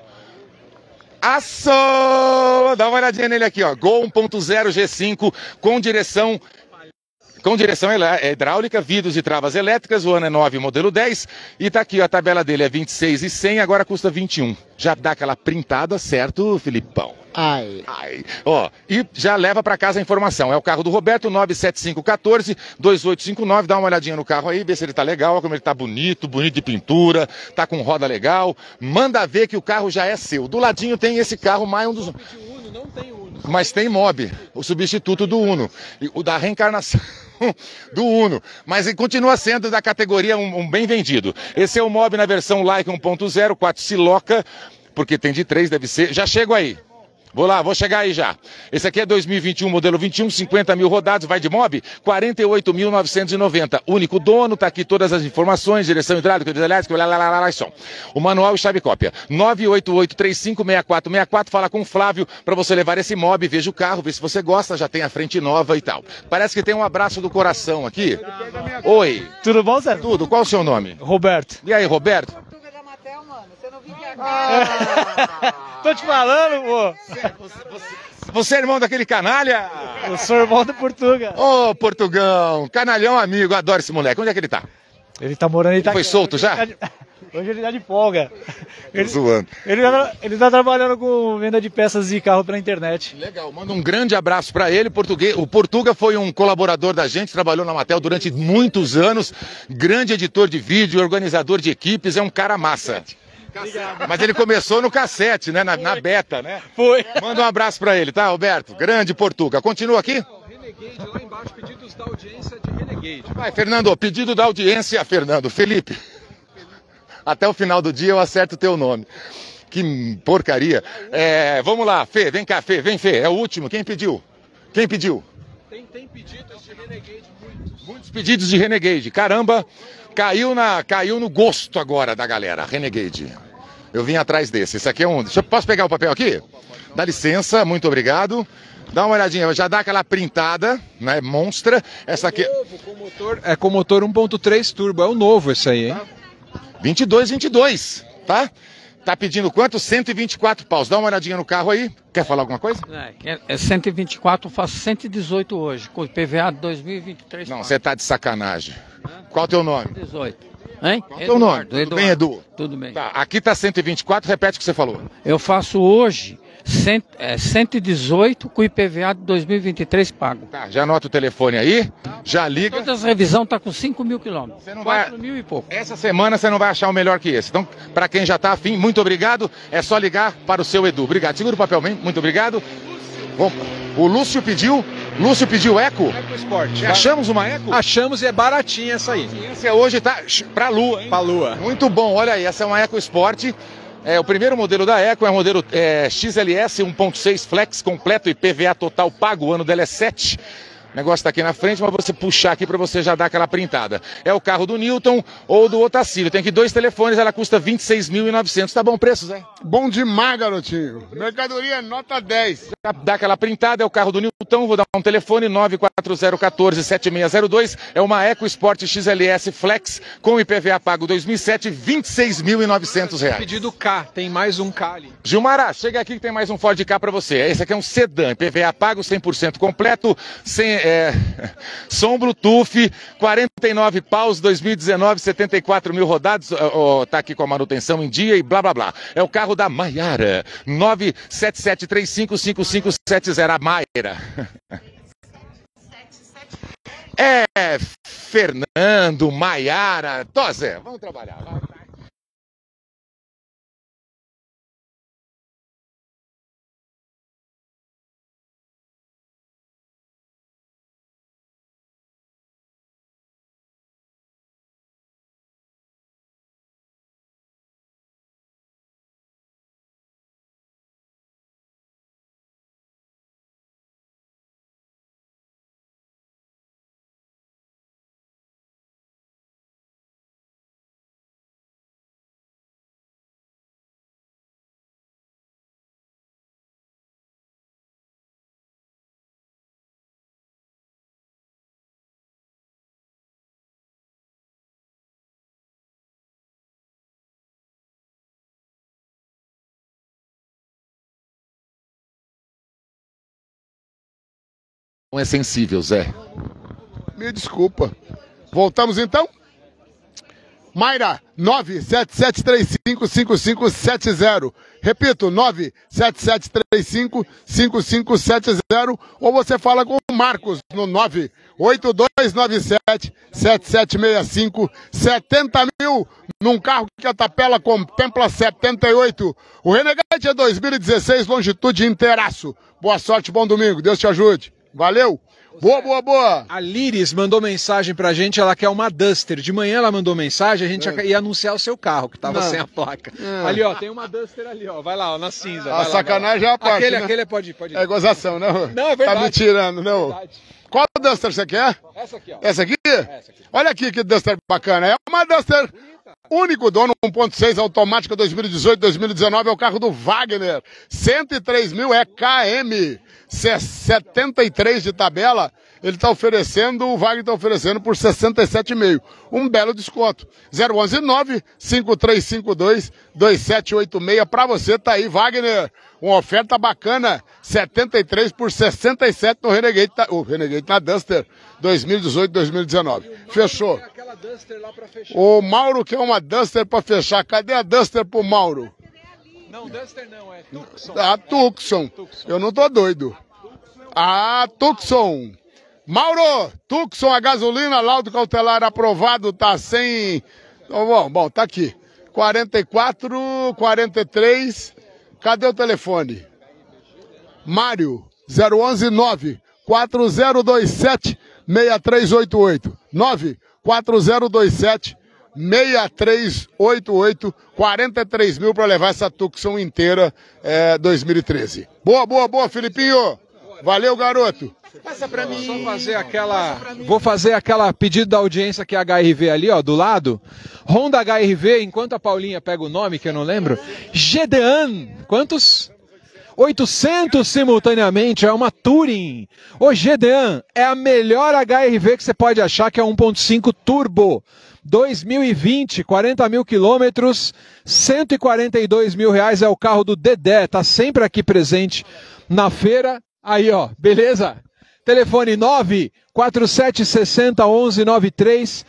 assou! Dá uma olhadinha nele aqui, ó. Gol um ponto zero G cinco com direção com direção hidráulica, vidros e travas elétricas. O ano é nove, modelo dez. E tá aqui, ó, a tabela dele é vinte e seis mil e cem, agora custa vinte e um. Já dá aquela printada, certo, Filipão? Ai. Ai. Ó, e já leva para casa a informação. É o carro do Roberto, nove sete cinco um quatro, dois oito cinco nove. Dá uma olhadinha no carro aí, vê se ele tá legal, ó, como ele tá bonito, bonito de pintura, tá com roda legal. Manda ver que o carro já é seu. Do ladinho tem esse carro, mais um dos... Não tem Uno. Mas tem Mob, o substituto do Uno, e o da reencarnação do Uno, mas ele continua sendo da categoria um, um bem vendido. Esse é o Mob na versão Like um ponto zero, quatro siloca, porque tem de três, deve ser. Já chego aí. Vou lá, vou chegar aí já. Esse aqui é dois mil e vinte e um, modelo vinte e um, cinquenta mil rodados, vai de Mob, quarenta e oito mil novecentos e noventa. Único dono, tá aqui todas as informações, direção hidráulica, elétrica, lá, lá, lá, lá, lá, som. O manual e chave cópia. nove oito oito três cinco seis quatro seis quatro, fala com o Flávio para você levar esse Mob, veja o carro, vê se você gosta, já tem a frente nova e tal. Parece que tem um abraço do coração aqui. Oi. Tudo bom, Zé? Tudo, qual o seu nome? Roberto. E aí, Roberto? Tô te falando, pô. Você é irmão daquele canalha? Eu sou irmão do Portuga. Ô, oh, Portugão, canalhão amigo, adoro esse moleque. Onde é que ele tá? Ele tá morando em Itaquera. Foi solto já? Hoje ele tá de folga. Ele, zoando. Ele tá, ele tá trabalhando com venda de peças de carro pela internet. Legal, manda um grande abraço pra ele. Português, o Portuga foi um colaborador da gente, trabalhou na Mattel durante muitos anos. Grande editor de vídeo, organizador de equipes, é um cara massa. Mas ele começou no cassete, né? Na, na beta, né? Foi. Manda um abraço pra ele, tá, Alberto? Grande Portuga. Continua aqui? Renegade, lá embaixo, pedidos da audiência de Renegade. Vai, Fernando, pedido da audiência, Fernando. Felipe, até o final do dia eu acerto o teu nome. Que porcaria. É, vamos lá, Fê, vem cá, Fê, vem, Fê. É o último. Quem pediu? Quem pediu? Tem, tem pedidos de Renegade, muitos. Muitos pedidos de Renegade. Caramba, caiu, na, caiu no gosto agora da galera. Renegade. Eu vim atrás desse. Esse aqui é um... Deixa, posso pegar o papel aqui? Dá licença, muito obrigado. Dá uma olhadinha, já dá aquela printada, né? Monstra. Essa aqui... Novo, com motor, é com motor um ponto três turbo, é o novo esse aí, hein? vinte e dois, vinte e dois, tá? Tá pedindo quanto? cento e vinte e quatro paus. Dá uma olhadinha no carro aí. Quer falar alguma coisa? É, é cento e vinte e quatro, eu faço cento e dezoito hoje, com I P V A de dois mil e vinte e três. Não, você tá de sacanagem. Qual o teu nome? dezoito. Hein? Qual o teu nome? Tudo Eduardo. bem, Edu? Tudo bem. Tá, aqui tá cento e vinte e quatro, repete o que você falou. Eu faço hoje cento, é, cento e dezoito com I P V A de dois mil e vinte e três pago. Tá, já anota o telefone aí, já liga. Todas as revisões tá com cinco mil quilômetros. Você não quatro vai... mil e pouco. Essa semana você não vai achar um melhor que esse. Então, para quem já tá afim, muito obrigado. É só ligar para o seu Edu. Obrigado. Segura o papel, bem. Muito obrigado. Bom, o Lúcio pediu. Lúcio pediu Eco. Eco Sport. Achamos uma Eco? Achamos e é baratinha essa aí. Essa hoje tá pra Lua, hein? Pra Lua. Muito bom. Olha aí, essa é uma Eco Sport. É, o primeiro modelo da Eco é o modelo é, X L S um ponto seis Flex completo e P V A total pago. O ano dela é sete. O negócio está aqui na frente, mas você puxar aqui para você já dar aquela printada. É o carro do Newton ou do Otacílio. Tem aqui dois telefones, ela custa vinte e seis mil e novecentos. Tá bom o preço, Zé? Bom demais, garotinho. Mercadoria nota dez. Já dá aquela printada, é o carro do Newton. Vou dar um telefone, nove quatro zero um quatro sete seis zero dois. É uma Eco Sport X L S Flex com I P V A pago dois mil e sete, vinte e seis mil e novecentos reais. Pedido K, tem mais um K ali. Gilmara, chega aqui que tem mais um Ford K para você. Esse aqui é um sedã, I P V A pago cem por cento completo, sem é, som Bluetooth, quarenta e nove paus, dois mil e dezenove, setenta e quatro mil rodados, ó, ó, tá aqui com a manutenção em dia e blá blá blá. É o carro da Maiara, nove sete sete três cinco cinco cinco sete zero, a Mayra. É, Fernando, Maiara, tô Zé, vamos trabalhar, vai. é sensível, Zé. Me desculpa. Voltamos então? Mayra, nove sete sete três cinco cinco cinco sete zero. Repito, nove sete sete três cinco cinco cinco sete zero. Ou você fala com o Marcos no nove oito dois nove sete sete sete seis cinco. setenta mil num carro que a tabela contempla setenta e oito. O Renegade é dois mil e dezesseis, longitude inteiraço. Boa sorte, bom domingo. Deus te ajude. Valeu. Boa, boa, boa. A Liris mandou mensagem pra gente, ela quer uma Duster. De manhã ela mandou mensagem, a gente é. ia anunciar o seu carro, que tava não. sem a placa. É. Ali, ó, tem uma Duster ali, ó. Vai lá, ó, na cinza. A sacanagem é a parte, Aquele, né? aquele pode ir, pode ir. É gozação, não? Não, é verdade. Tá me tirando, não. É qual Duster você quer? Essa aqui, ó. Essa aqui? Essa aqui. Olha aqui que Duster bacana. É uma Duster... Único dono, um ponto seis automática dois mil e dezoito, dois mil e dezenove, é o carro do Wagner. cento e três mil é K M, setenta e três de tabela. Ele está oferecendo, o Wagner está oferecendo por sessenta e sete mil. Um belo desconto. zero onze nove cinco três cinco dois dois sete oito seis. Para você, tá aí, Wagner. Uma oferta bacana. setenta e três por sessenta e sete no Renegade, o Renegade na Duster dois mil e dezoito, dois mil e dezenove. Fechou. O Mauro quer uma Duster para fechar. Cadê a Duster pro Mauro? Não, Duster não, é Tucson. A Tucson. Eu não tô doido. A Tucson. Mauro, Tucson, a gasolina, laudo cautelar aprovado, tá sem... Bom, bom, tá aqui. quarenta e quatro, quarenta e três, cadê o telefone? Mário, zero onze nove quatro zero dois sete seis três oito oito. nove quatro zero dois sete seis três oito oito, quarenta e três mil para levar essa Tucson inteira, é, dois mil e treze. Boa, boa, boa, Filipinho. Valeu, garoto. Passa pra mim. Só fazer aquela... Vou fazer aquela pedido da audiência que é a H R V ali, ó, do lado. Honda H R V, enquanto a Paulinha pega o nome, que eu não lembro. Gedean. Quantos? oitocentos simultaneamente, é uma Touring. O Gedean é a melhor H R V que você pode achar, que é um ponto cinco turbo. dois mil e vinte, quarenta mil quilômetros, cento e quarenta e dois mil reais é o carro do Dedé. Tá sempre aqui presente na feira. Aí, ó, beleza? Telefone nove quatro sete seis zero um um nove três,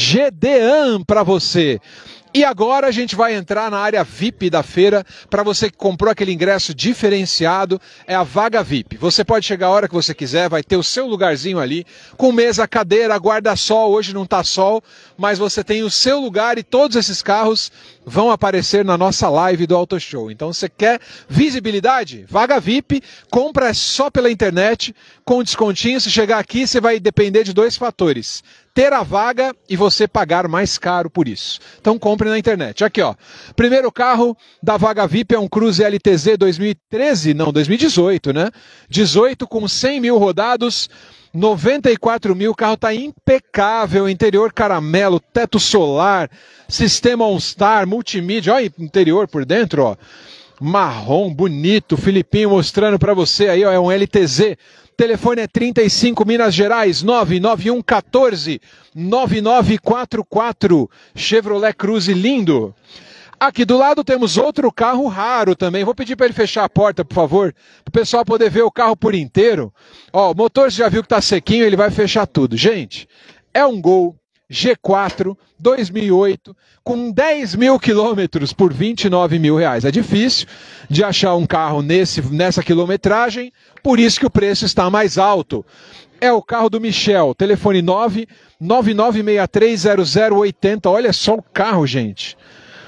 Gedean para você. E agora a gente vai entrar na área V I P da feira. Para você que comprou aquele ingresso diferenciado, é a vaga V I P. Você pode chegar a hora que você quiser, vai ter o seu lugarzinho ali, com mesa, cadeira, guarda-sol. Hoje não tá sol, mas você tem o seu lugar e todos esses carros vão aparecer na nossa live do Auto Show. Então você quer visibilidade? Vaga V I P, compra só pela internet, com descontinho. Se chegar aqui, você vai depender de dois fatores: ter a vaga e você pagar mais caro por isso. Então compre na internet. Aqui, ó. Primeiro carro da vaga V I P é um Cruze L T Z dois mil e treze, não, dois mil e dezoito, né? dezoito com cem mil rodados, noventa e quatro mil, o carro tá impecável, interior caramelo, teto solar, sistema OnStar, multimídia, olha o interior por dentro, ó. Marrom, bonito, Filipinho mostrando para você aí, ó, é um L T Z. Telefone é trinta e cinco, Minas Gerais, nove nove um um quatro, nove nove quatro quatro. Chevrolet Cruze lindo. Aqui do lado temos outro carro raro também. Vou pedir para ele fechar a porta, por favor, para o pessoal poder ver o carro por inteiro. Ó, o motor você já viu que tá sequinho, ele vai fechar tudo. Gente, é um Gol G quatro dois mil e oito com dez mil quilômetros por vinte e nove mil reais. É difícil de achar um carro nesse, nessa quilometragem, por isso que o preço está mais alto. É o carro do Michel, telefone nove nove nove seis três zero zero oito zero. Olha só o carro, gente.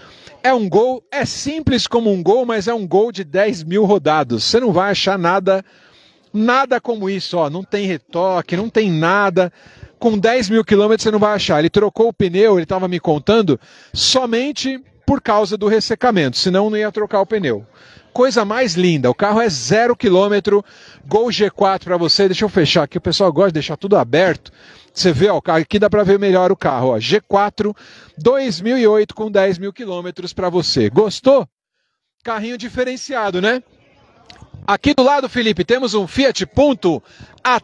É um Gol, é simples como um Gol, mas é um Gol de dez mil rodados. Você não vai achar nada, nada como isso, ó. Não tem retoque, não tem nada. Com dez mil quilômetros você não vai achar. Ele trocou o pneu, ele estava me contando, somente por causa do ressecamento, senão não ia trocar o pneu. Coisa mais linda, o carro é zero quilômetro, Gol G quatro para você. Deixa eu fechar aqui, o pessoal gosta de deixar tudo aberto. Você vê, ó, aqui dá para ver melhor o carro, ó, G quatro dois mil e oito com dez mil quilômetros para você. Gostou? Carrinho diferenciado, né? Aqui do lado, Felipe, temos um Fiat Punto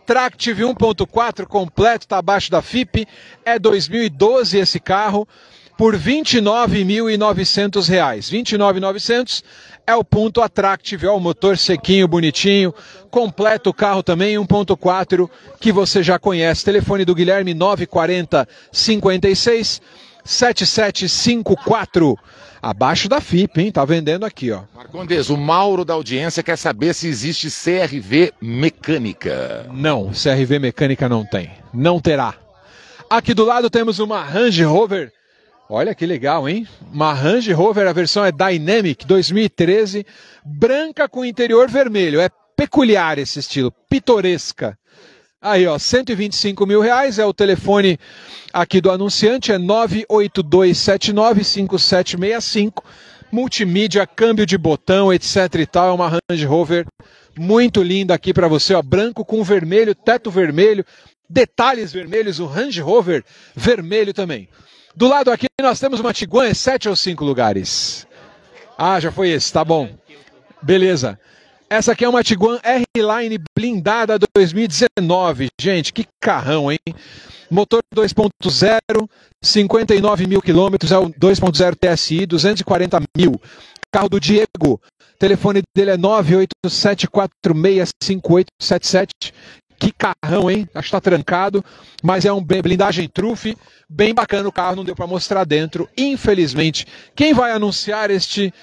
Attractive um ponto quatro completo, está abaixo da F I P, é dois mil e doze esse carro, por vinte e nove mil e novecentos reais. vinte e nove mil e novecentos é o ponto Attractive, ó, o motor sequinho, bonitinho, completo o carro também, um ponto quatro, que você já conhece. Telefone do Guilherme nove quatro zero, cinco seis, sete sete cinco quatro. Abaixo da F I P, hein? Tá vendendo aqui, ó. Marcondes, o Mauro da audiência quer saber se existe C R V mecânica. Não, C R V mecânica não tem. Não terá. Aqui do lado temos uma Range Rover. Olha que legal, hein? Uma Range Rover, a versão é Dynamic dois mil e treze, branca com interior vermelho. É peculiar esse estilo, pitoresca. Aí, ó, cento e vinte e cinco mil reais, é o telefone aqui do anunciante, é nove oito dois sete nove cinco sete seis cinco, multimídia, câmbio de botão, etc e tal, é uma Range Rover muito linda aqui para você, ó, branco com vermelho, teto vermelho, detalhes vermelhos, o Range Rover vermelho também. Do lado aqui nós temos uma Tiguan, é sete ou cinco lugares? Ah, já foi esse, tá bom. Beleza. Essa aqui é uma Tiguan R-Line blindada dois mil e dezenove. Gente, que carrão, hein? Motor dois ponto zero, cinquenta e nove mil quilômetros, é o dois ponto zero T S I, duzentos e quarenta mil. Carro do Diego. O telefone dele é nove oito sete quatro seis cinco oito sete sete. Que carrão, hein? Acho que tá trancado, mas é um blindagem trufe, bem bacana o carro, não deu para mostrar dentro, infelizmente. Quem vai anunciar este...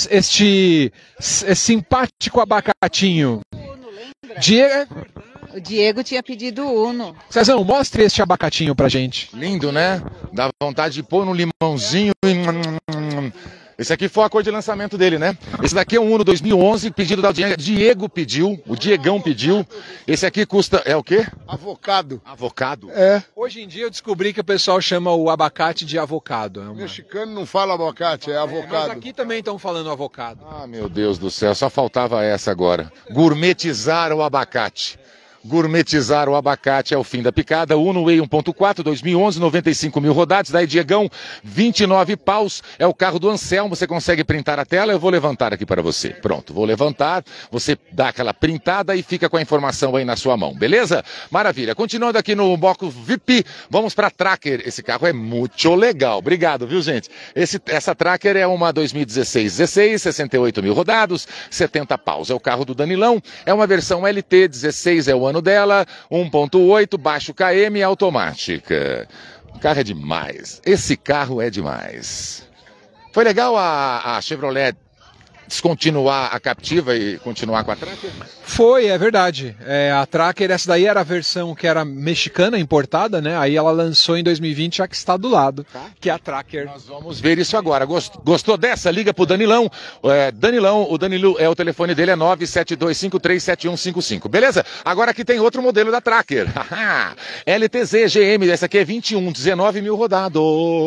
este simpático abacatinho? Diego... O Diego tinha pedido o Uno. Cezão, mostre este abacatinho pra gente. Lindo, né? Dá vontade de pôr no limãozinho e... Esse aqui foi a cor de lançamento dele, né? Esse daqui é um Uno dois mil e onze, pedido da audiência. Diego pediu, o Diegão pediu. Esse aqui custa... É o quê? Avocado. Avocado? É. Hoje em dia eu descobri que o pessoal chama o abacate de avocado. É uma... O mexicano não fala abacate, é avocado. É, mas aqui também estão falando avocado. Ah, meu Deus do céu, só faltava essa agora. Gourmetizar o abacate. Gourmetizar o abacate é o fim da picada. Uno Way um ponto quatro, dois mil e onze, noventa e cinco mil rodados. Daí, Diegão, vinte e nove paus. É o carro do Anselmo. Você consegue printar a tela? Eu vou levantar aqui para você. Pronto, vou levantar. Você dá aquela printada e fica com a informação aí na sua mão, beleza? Maravilha. Continuando aqui no bloco V I P, vamos para a Tracker. Esse carro é muito legal. Obrigado, viu, gente? Esse, essa Tracker é uma dois mil e dezesseis dezesseis, sessenta e oito mil rodados, setenta paus. É o carro do Danilão. É uma versão L T, dezesseis é o ano dela, um ponto oito, baixo K M, automática. O carro é demais. Esse carro é demais. Foi legal a, a Chevrolet descontinuar a Captiva e continuar com a Tracker? Foi, é verdade. É, a Tracker, essa daí era a versão que era mexicana, importada, né? Aí ela lançou em dois mil e vinte a que está do lado, tá, que é a Tracker. Nós vamos ver isso agora. Gostou, gostou dessa? Liga pro Danilão. É, Danilão, o Danilo, é o telefone dele é nove sete dois cinco três sete um cinco cinco. Beleza? Agora aqui tem outro modelo da Tracker. L T Z G M, essa aqui é vinte e um, dezenove mil rodados.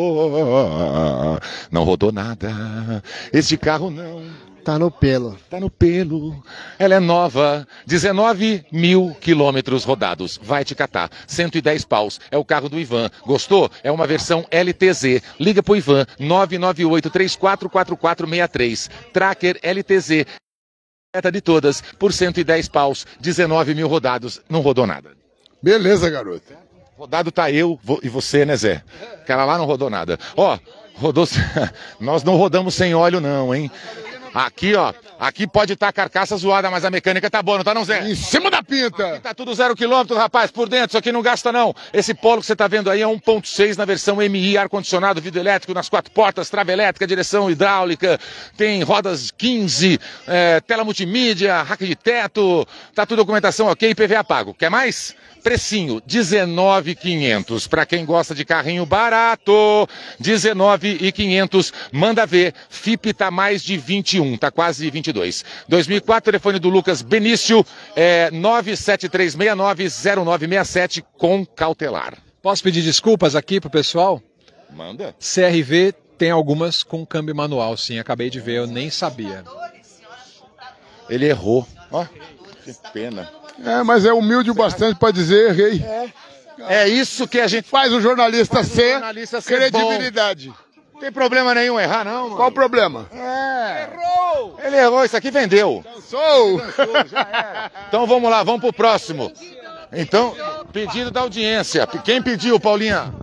Não rodou nada. Este carro não... Tá no pelo. Tá no pelo. Ela é nova. dezenove mil quilômetros rodados. Vai te catar. cento e dez paus. É o carro do Ivan. Gostou? É uma versão L T Z. Liga pro Ivan. nove nove oito três quatro quatro quatro seis três. Tracker L T Z. Meta de todas. Por cento e dez paus. dezenove mil rodados. Não rodou nada. Beleza, garoto. Rodado tá eu e você, né, Zé? Aquela lá não rodou nada. Ó, rodou... Nós não rodamos sem óleo não, hein? Aqui, ó, aqui pode estar tá a carcaça zoada, mas a mecânica tá boa, não tá não, Zé? Em cima da pinta! Aqui tá tudo zero quilômetro, rapaz, por dentro, isso aqui não gasta não. Esse Polo que você tá vendo aí é um ponto seis na versão M I, ar-condicionado, vidro elétrico nas quatro portas, trava elétrica, direção hidráulica, tem rodas quinze, é, tela multimídia, rack de teto, tá tudo documentação ok, I P V A pago. Quer mais? Precinho, dezenove mil e quinhentos. Para quem gosta de carrinho barato, dezenove mil e quinhentos. Manda ver. F I P tá mais de vinte e um, tá quase vinte e dois. dois mil e quatro, telefone do Lucas Benício, é nove sete três seis nove zero nove seis sete com cautelar. Posso pedir desculpas aqui pro pessoal? Manda. C R V tem algumas com câmbio manual, sim. Acabei de ver, eu nem sabia. Ele errou. Ó, que pena. É, mas é humilde o bastante para dizer errei. É. É isso que a gente faz o jornalista faz ser, o jornalista ser credibilidade. Bom. Não tem problema nenhum errar, não, mano. Qual o problema? É. Errou! Ele errou, isso aqui vendeu. Dançou! Dançou, já era. Então vamos lá, vamos pro próximo. Então, pedido da audiência. Quem pediu, Paulinha?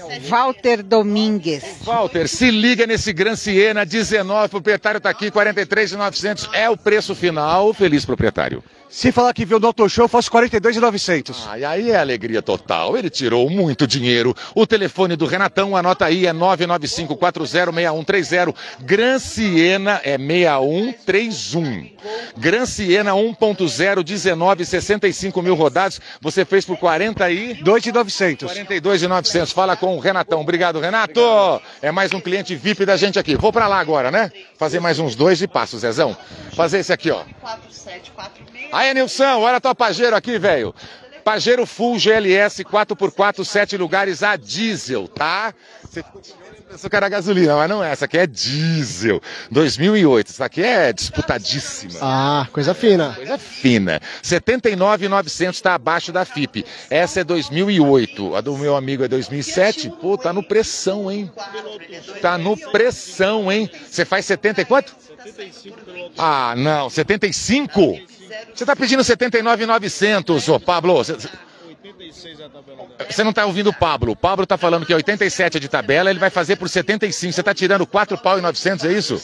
Walter Domingues. Walter, se liga nesse Gran Siena dezenove, o proprietário tá aqui, quarenta e três mil e novecentos, é o preço final. Feliz proprietário. Se falar que viu no Auto Show, eu faço quarenta e dois mil e novecentos. Ah, e aí é alegria total. Ele tirou muito dinheiro. O telefone do Renatão, anota aí, é nove nove cinco quatro zero seis um três zero. Gran Siena é seis um três um. Gran Siena um ponto zero, dezenove, sessenta e cinco mil rodados. Você fez por quarenta e dois mil e novecentos. quarenta e dois mil e novecentos. Fala com o Renatão. Obrigado, Renato. É mais um cliente V I P da gente aqui. Vou pra lá agora, né? Fazer mais uns dois e passo, Zezão. Fazer esse aqui, ó. Aí, Nilson, olha a tua Pajero aqui, velho. Pajero Full G L S quatro por quatro, sete lugares a diesel, tá? Você pensou que era gasolina, mas não é. Essa aqui é diesel. dois mil e oito. Essa aqui é disputadíssima. Ah, coisa fina. Coisa fina. setenta e nove mil e novecentos, está abaixo da F I P. Essa é dois mil e oito. A do meu amigo é dois mil e sete. Pô, tá no pressão, hein? Tá no pressão, hein? Você faz setenta e quanto? Ah, não. setenta e cinco? Você tá pedindo setenta e nove mil e novecentos, ô Pablo. Você... Você não tá ouvindo o Pablo. O Pablo tá falando que é oitenta e sete é de tabela, ele vai fazer por setenta e cinco. Você tá tirando quatro pau e novecentos, é isso?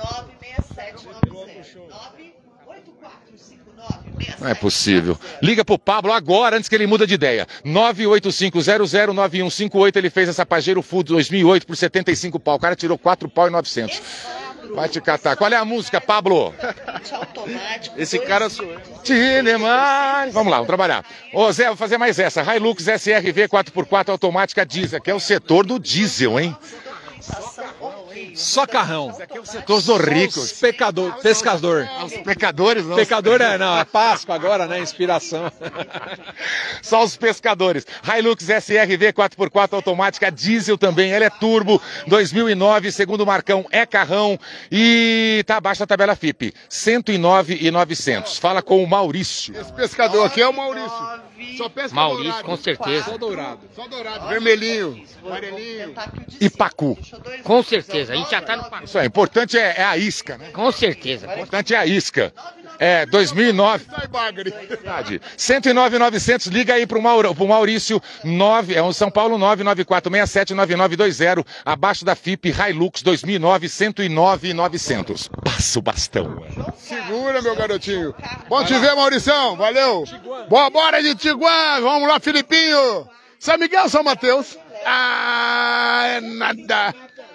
Não é possível. Liga pro Pablo agora, antes que ele muda de ideia. nove oito cinco zero zero nove um cinco oito. Ele fez essa Pajero Full dois mil e oito por setenta e cinco pau. O cara tirou quatro pau e novecentos. Vai te catar. Qual é a música, Pablo? Esse cara sou eu. Tilemar. Vamos lá, vamos trabalhar. Ô Zé, vou fazer mais essa. Hilux S R V quatro por quatro automática diesel, que é o setor do diesel, hein? Só carrão. Esse aqui é o setor dos ricos. Pecador, pescador. Os pecadores, não? Pecador é, não, é Páscoa agora, né? Inspiração. Só os pescadores. Hilux S R V quatro por quatro automática diesel também. Ela é turbo, dois mil e nove, segundo Marcão, é carrão e tá abaixo da tabela F I P. cento e nove mil e novecentos. Fala com o Maurício. Esse pescador aqui é o Maurício. Só pesca Maurício, dourado. com certeza. Só dourado. Só dourado. Vermelhinho, amarelinho. E Pacu. Com certeza, a gente já tá no pacote. Isso é, importante é, é a isca, né? Com certeza. Importante é a isca. É, dois mil e nove. Sai bagre. cento e nove mil e novecentos, liga aí pro, Mauro, pro Maurício, nove, é o São Paulo nove nove quatro seis sete nove nove dois zero, abaixo da F I P, Hilux dois mil e nove, cento e nove mil e novecentos. Passa o bastão. Segura, meu garotinho. Bom te ver, Maurição. Valeu. Boa, bora de Tiguan. Vamos lá, Filipinho. São Miguel, São Mateus. Ah, é nada.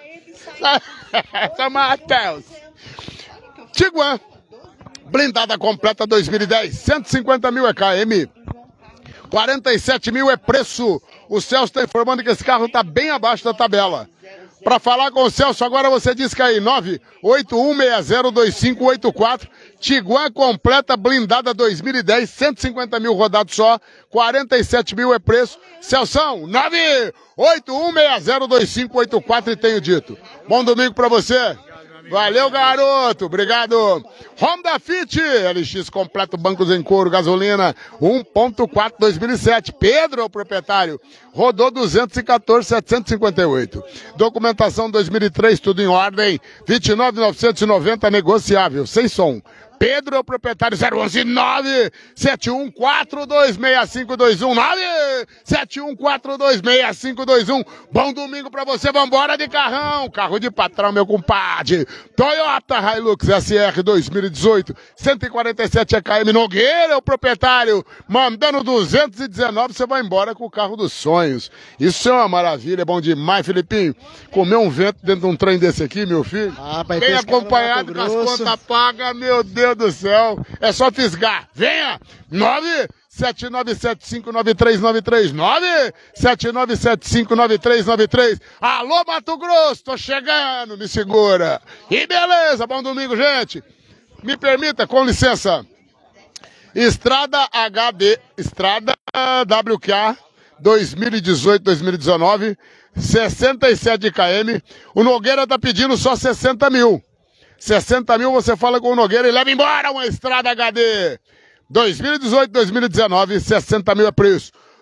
São Mateus. Tiguan. Blindada completa dois mil e dez, cento e cinquenta mil é K M, quarenta e sete mil é preço. O Celso está informando que esse carro está bem abaixo da tabela. Para falar com o Celso, agora você diz que aí, nove oito um seis zero dois cinco oito quatro, Tiguan completa, blindada dois mil e dez, cento e cinquenta mil rodados só, quarenta e sete mil é preço. Celsão, nove oito um seis zero dois cinco oito quatro e tenho dito. Bom domingo para você. Valeu, garoto. Obrigado. Honda Fit, L X completo, bancos em couro, gasolina, um ponto quatro, dois mil e sete. Pedro é o proprietário. Rodou duzentos e quatorze, setecentos e cinquenta e oito. Documentação dois mil e três, tudo em ordem. vinte e nove mil novecentos e noventa, negociável, sem som. Pedro é o proprietário, zero onze nove sete um quatro dois seis cinco dois um, nove sete um quatro dois seis cinco dois um. Bom domingo pra você, vambora de carrão, carro de patrão, meu compadre. Toyota Hilux S R dois mil e dezoito, cento e quarenta e sete E K M, Nogueira é o proprietário, mandando duzentos e dezenove, você vai embora com o carro dos sonhos. Isso é uma maravilha, é bom demais, Filipinho. Comer um vento dentro de um trem desse aqui, meu filho. Ah, bem acompanhado com as contas pagas, meu Deus do céu, é só fisgar. Venha! nove sete nove sete cinco nove três nove três, nove sete nove sete cinco nove três nove três. Alô, Mato Grosso, tô chegando, me segura. E beleza, bom domingo, gente. Me permita, com licença. Estrada H D, Estrada W Q dois mil e dezoito, dois mil e dezenove, sessenta e sete K M. O Nogueira tá pedindo só sessenta mil. sessenta mil, você fala com o Nogueira e leva embora uma Estrada H D. dois mil e dezoito, dois mil e dezenove, sessenta mil é preço.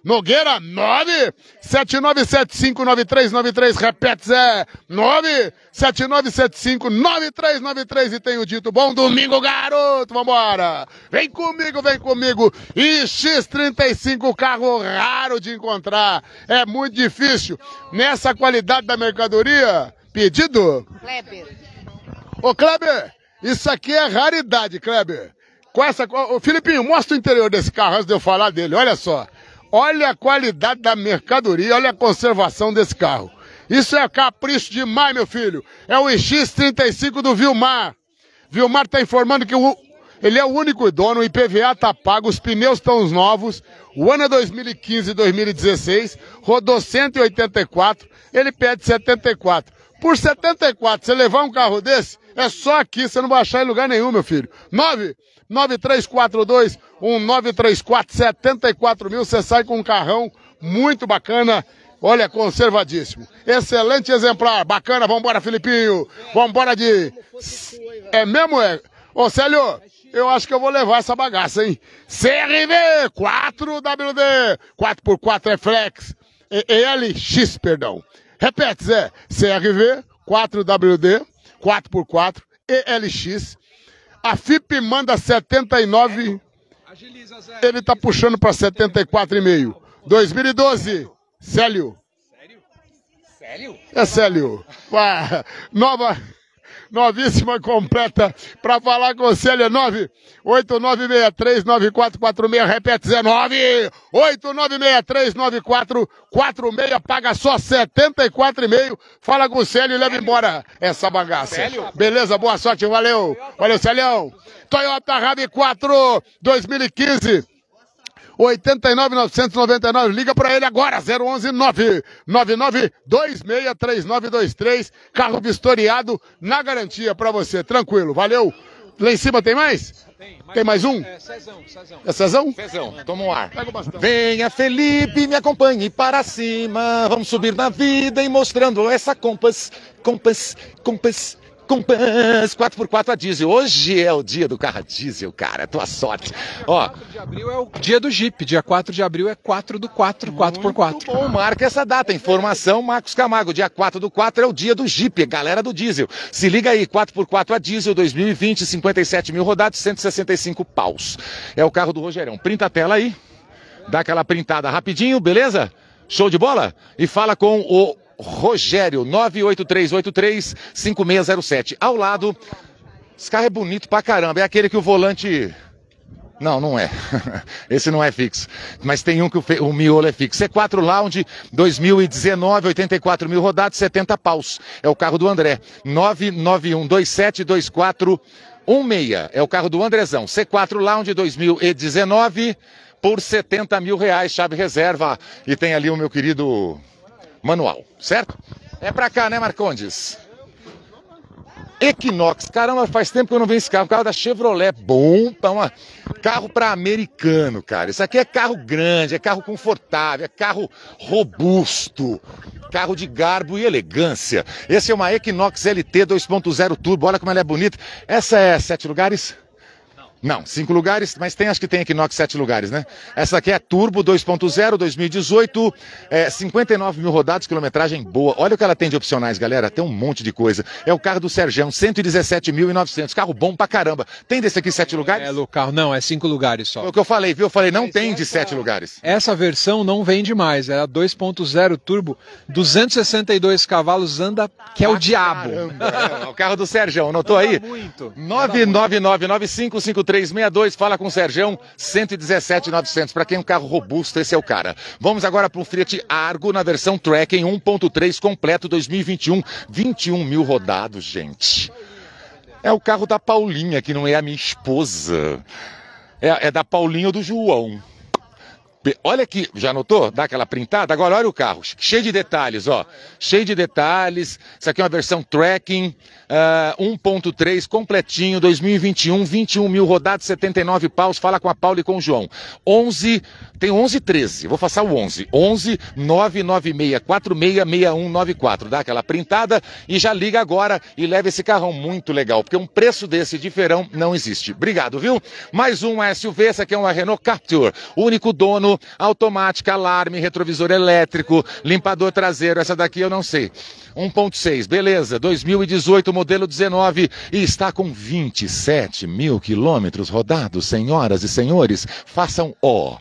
Nogueira, nove sete nove sete cinco nove três nove três, repete Zé, nove sete nove sete cinco nove três nove três e tem o dito bom domingo, garoto, vambora! Vem comigo, vem comigo, e X trinta e cinco, carro raro de encontrar, é muito difícil, nessa qualidade da mercadoria, pedido? Kleber. Ô Kleber, isso aqui é raridade, Kleber. Com essa, ô, Filipinho, mostra o interior desse carro antes de eu falar dele, olha só. Olha a qualidade da mercadoria, olha a conservação desse carro. Isso é capricho demais, meu filho. É o X trinta e cinco do Vilmar. Vilmar está informando que o, ele é o único dono, o I P V A está pago, os pneus estão novos. O ano é dois mil e quinze e dois mil e dezesseis, rodou cento e oitenta e quatro, ele pede setenta e quatro. Por setenta e quatro, você levar um carro desse, é só aqui, você não vai achar em lugar nenhum, meu filho. nove nove três quatro dois um nove três quatro, setenta e quatro mil, você sai com um carrão muito bacana, olha, conservadíssimo. Excelente exemplar, bacana, vambora, Filipinho, vambora de... É mesmo, é? Ô, Célio, eu acho que eu vou levar essa bagaça, hein? C R V quatro W D, quatro por quatro é flex, E L X, perdão. Repete, Zé, C R V quatro W D, quatro por quatro, E L X, a F I P manda setenta e nove, ele tá puxando para setenta e quatro vírgula cinco. dois mil e doze, Célio. Sério? É Célio. Ué, nova, novíssima completa para falar com o Célio, nove oito nove seis três nove quatro quatro seis, repete Zé, nove oito nove seis três nove quatro quatro seis, paga só setenta e quatro vírgula cinco, fala com o Célio e leva embora essa bagaça. Célio? Beleza, boa sorte, valeu. Valeu, Célião. Toyota RAV quatro dois mil e quinze. oito nove nove nove nove, liga para ele agora, zero onze nove nove nove dois seis três nove dois três, carro vistoriado na garantia para você, tranquilo, valeu. Lá em cima tem mais? Tem, mais, tem mais um? É Cezão, Cezão. É Cezão? Cezão, toma um ar. Pega o bastão. Venha, Felipe, me acompanhe para cima, vamos subir na vida e mostrando essa Compass, Compass, Compass, Compass, quatro por quatro a diesel. Hoje é o dia do carro a diesel, cara. É tua sorte. Ó, quatro de abril é o dia do Jeep. Dia quatro de abril é quatro do quatro, quatro por quatro. Bom, marca essa data. Informação, Marcos Camargo. Dia quatro do quatro é o dia do Jeep. Galera do diesel. Se liga aí, quatro por quatro a diesel, dois mil e vinte, cinquenta e sete mil rodados, cento e sessenta e cinco paus. É o carro do Rogerão. Printa a tela aí. Dá aquela printada rapidinho, beleza? Show de bola? E fala com o Rogério, nove oito três oito três cinco seis zero sete. Ao lado, esse carro é bonito pra caramba. É aquele que o volante... Não, não é. Esse não é fixo. Mas tem um que o, fe... o miolo é fixo. C quatro Lounge, dois mil e dezenove, oitenta e quatro mil rodados, setenta paus. É o carro do André. nove nove um dois sete dois quatro um seis. É o carro do Andrezão. C quatro Lounge, dois mil e dezenove, por setenta mil reais. Chave reserva. E tem ali o meu querido... manual, certo? É pra cá, né, Marcondes? Equinox, caramba, faz tempo que eu não vejo esse carro, carro da Chevrolet, bom, pra uma... carro para americano, cara. Isso aqui é carro grande, é carro confortável, é carro robusto, carro de garbo e elegância. Esse é uma Equinox L T dois ponto zero turbo, olha como ela é bonita. Essa é sete lugares? Não, cinco lugares, mas tem, acho que tem Equinox sete lugares, né? Essa aqui é turbo dois ponto zero, dois mil e dezoito, é, cinquenta e nove mil rodados, quilometragem boa. Olha o que ela tem de opcionais, galera, tem um monte de coisa. É o carro do Sergião, cento e dezessete mil e novecentos, carro bom pra caramba. Tem desse aqui sete lugares? É, o carro, não, é cinco lugares só. Foi o que eu falei, viu? Eu falei, não mas tem de sete lugares. Essa versão não vende mais, é a dois ponto zero turbo, duzentos e sessenta e dois cavalos, anda que é o ah, diabo. Caramba, é, o carro do Sergião, notou aí? Muito. nove nove nove nove cinco cinco três seis dois, fala com o Sergião, cento e dezessete mil e novecentos. Para quem é um carro robusto, esse é o cara. Vamos agora para o Fiat Argo na versão Tracking um ponto três completo dois mil e vinte e um, vinte e um mil rodados, gente. É o carro da Paulinha, que não é a minha esposa. É, é da Paulinha ou do João. Olha aqui, já notou? Dá aquela printada? Agora olha o carro, cheio de detalhes, ó. Cheio de detalhes. Isso aqui é uma versão Tracking uh, um ponto três completinho, dois mil e vinte e um, vinte e um mil rodados, setenta e nove paus. Fala com a Paula e com o João. onze, tem onze, treze. Vou passar o onze. onze, nove nove seis quatro seis seis um nove quatro. Dá aquela printada e já liga agora e leva esse carrão muito legal, porque um preço desse de feirão não existe. Obrigado, viu? Mais uma S U V, essa aqui é uma Renault Captur. O único dono Gostou? Automática, alarme, retrovisor elétrico, limpador traseiro. Essa daqui eu não sei. um ponto seis, beleza. dois mil e dezoito, modelo dezenove. E está com vinte e sete mil quilômetros rodados, senhoras e senhores. Façam ó.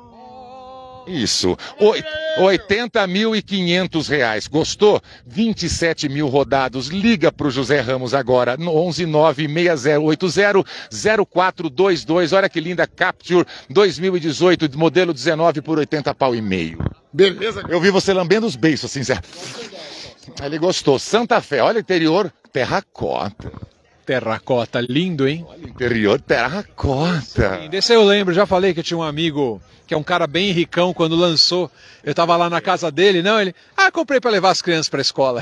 Isso, oitenta mil e quinhentos reais. Gostou? vinte e sete mil rodados. Liga para o José Ramos agora, no onze nove seis zero oito zero zero quatro dois dois. Olha que linda Capture dois mil e dezoito, modelo dezenove por oitenta pau e meio. Beleza. Eu vi você lambendo os beiços, assim, Zé. Ele gostou. Santa Fé, olha o interior, terracota. Terracota, lindo, hein? Olha, interior, terracota. Sim, desse eu lembro, já falei que eu tinha um amigo que é um cara bem ricão, quando lançou, eu tava lá na casa dele, não, ele, ah, comprei para levar as crianças para a escola.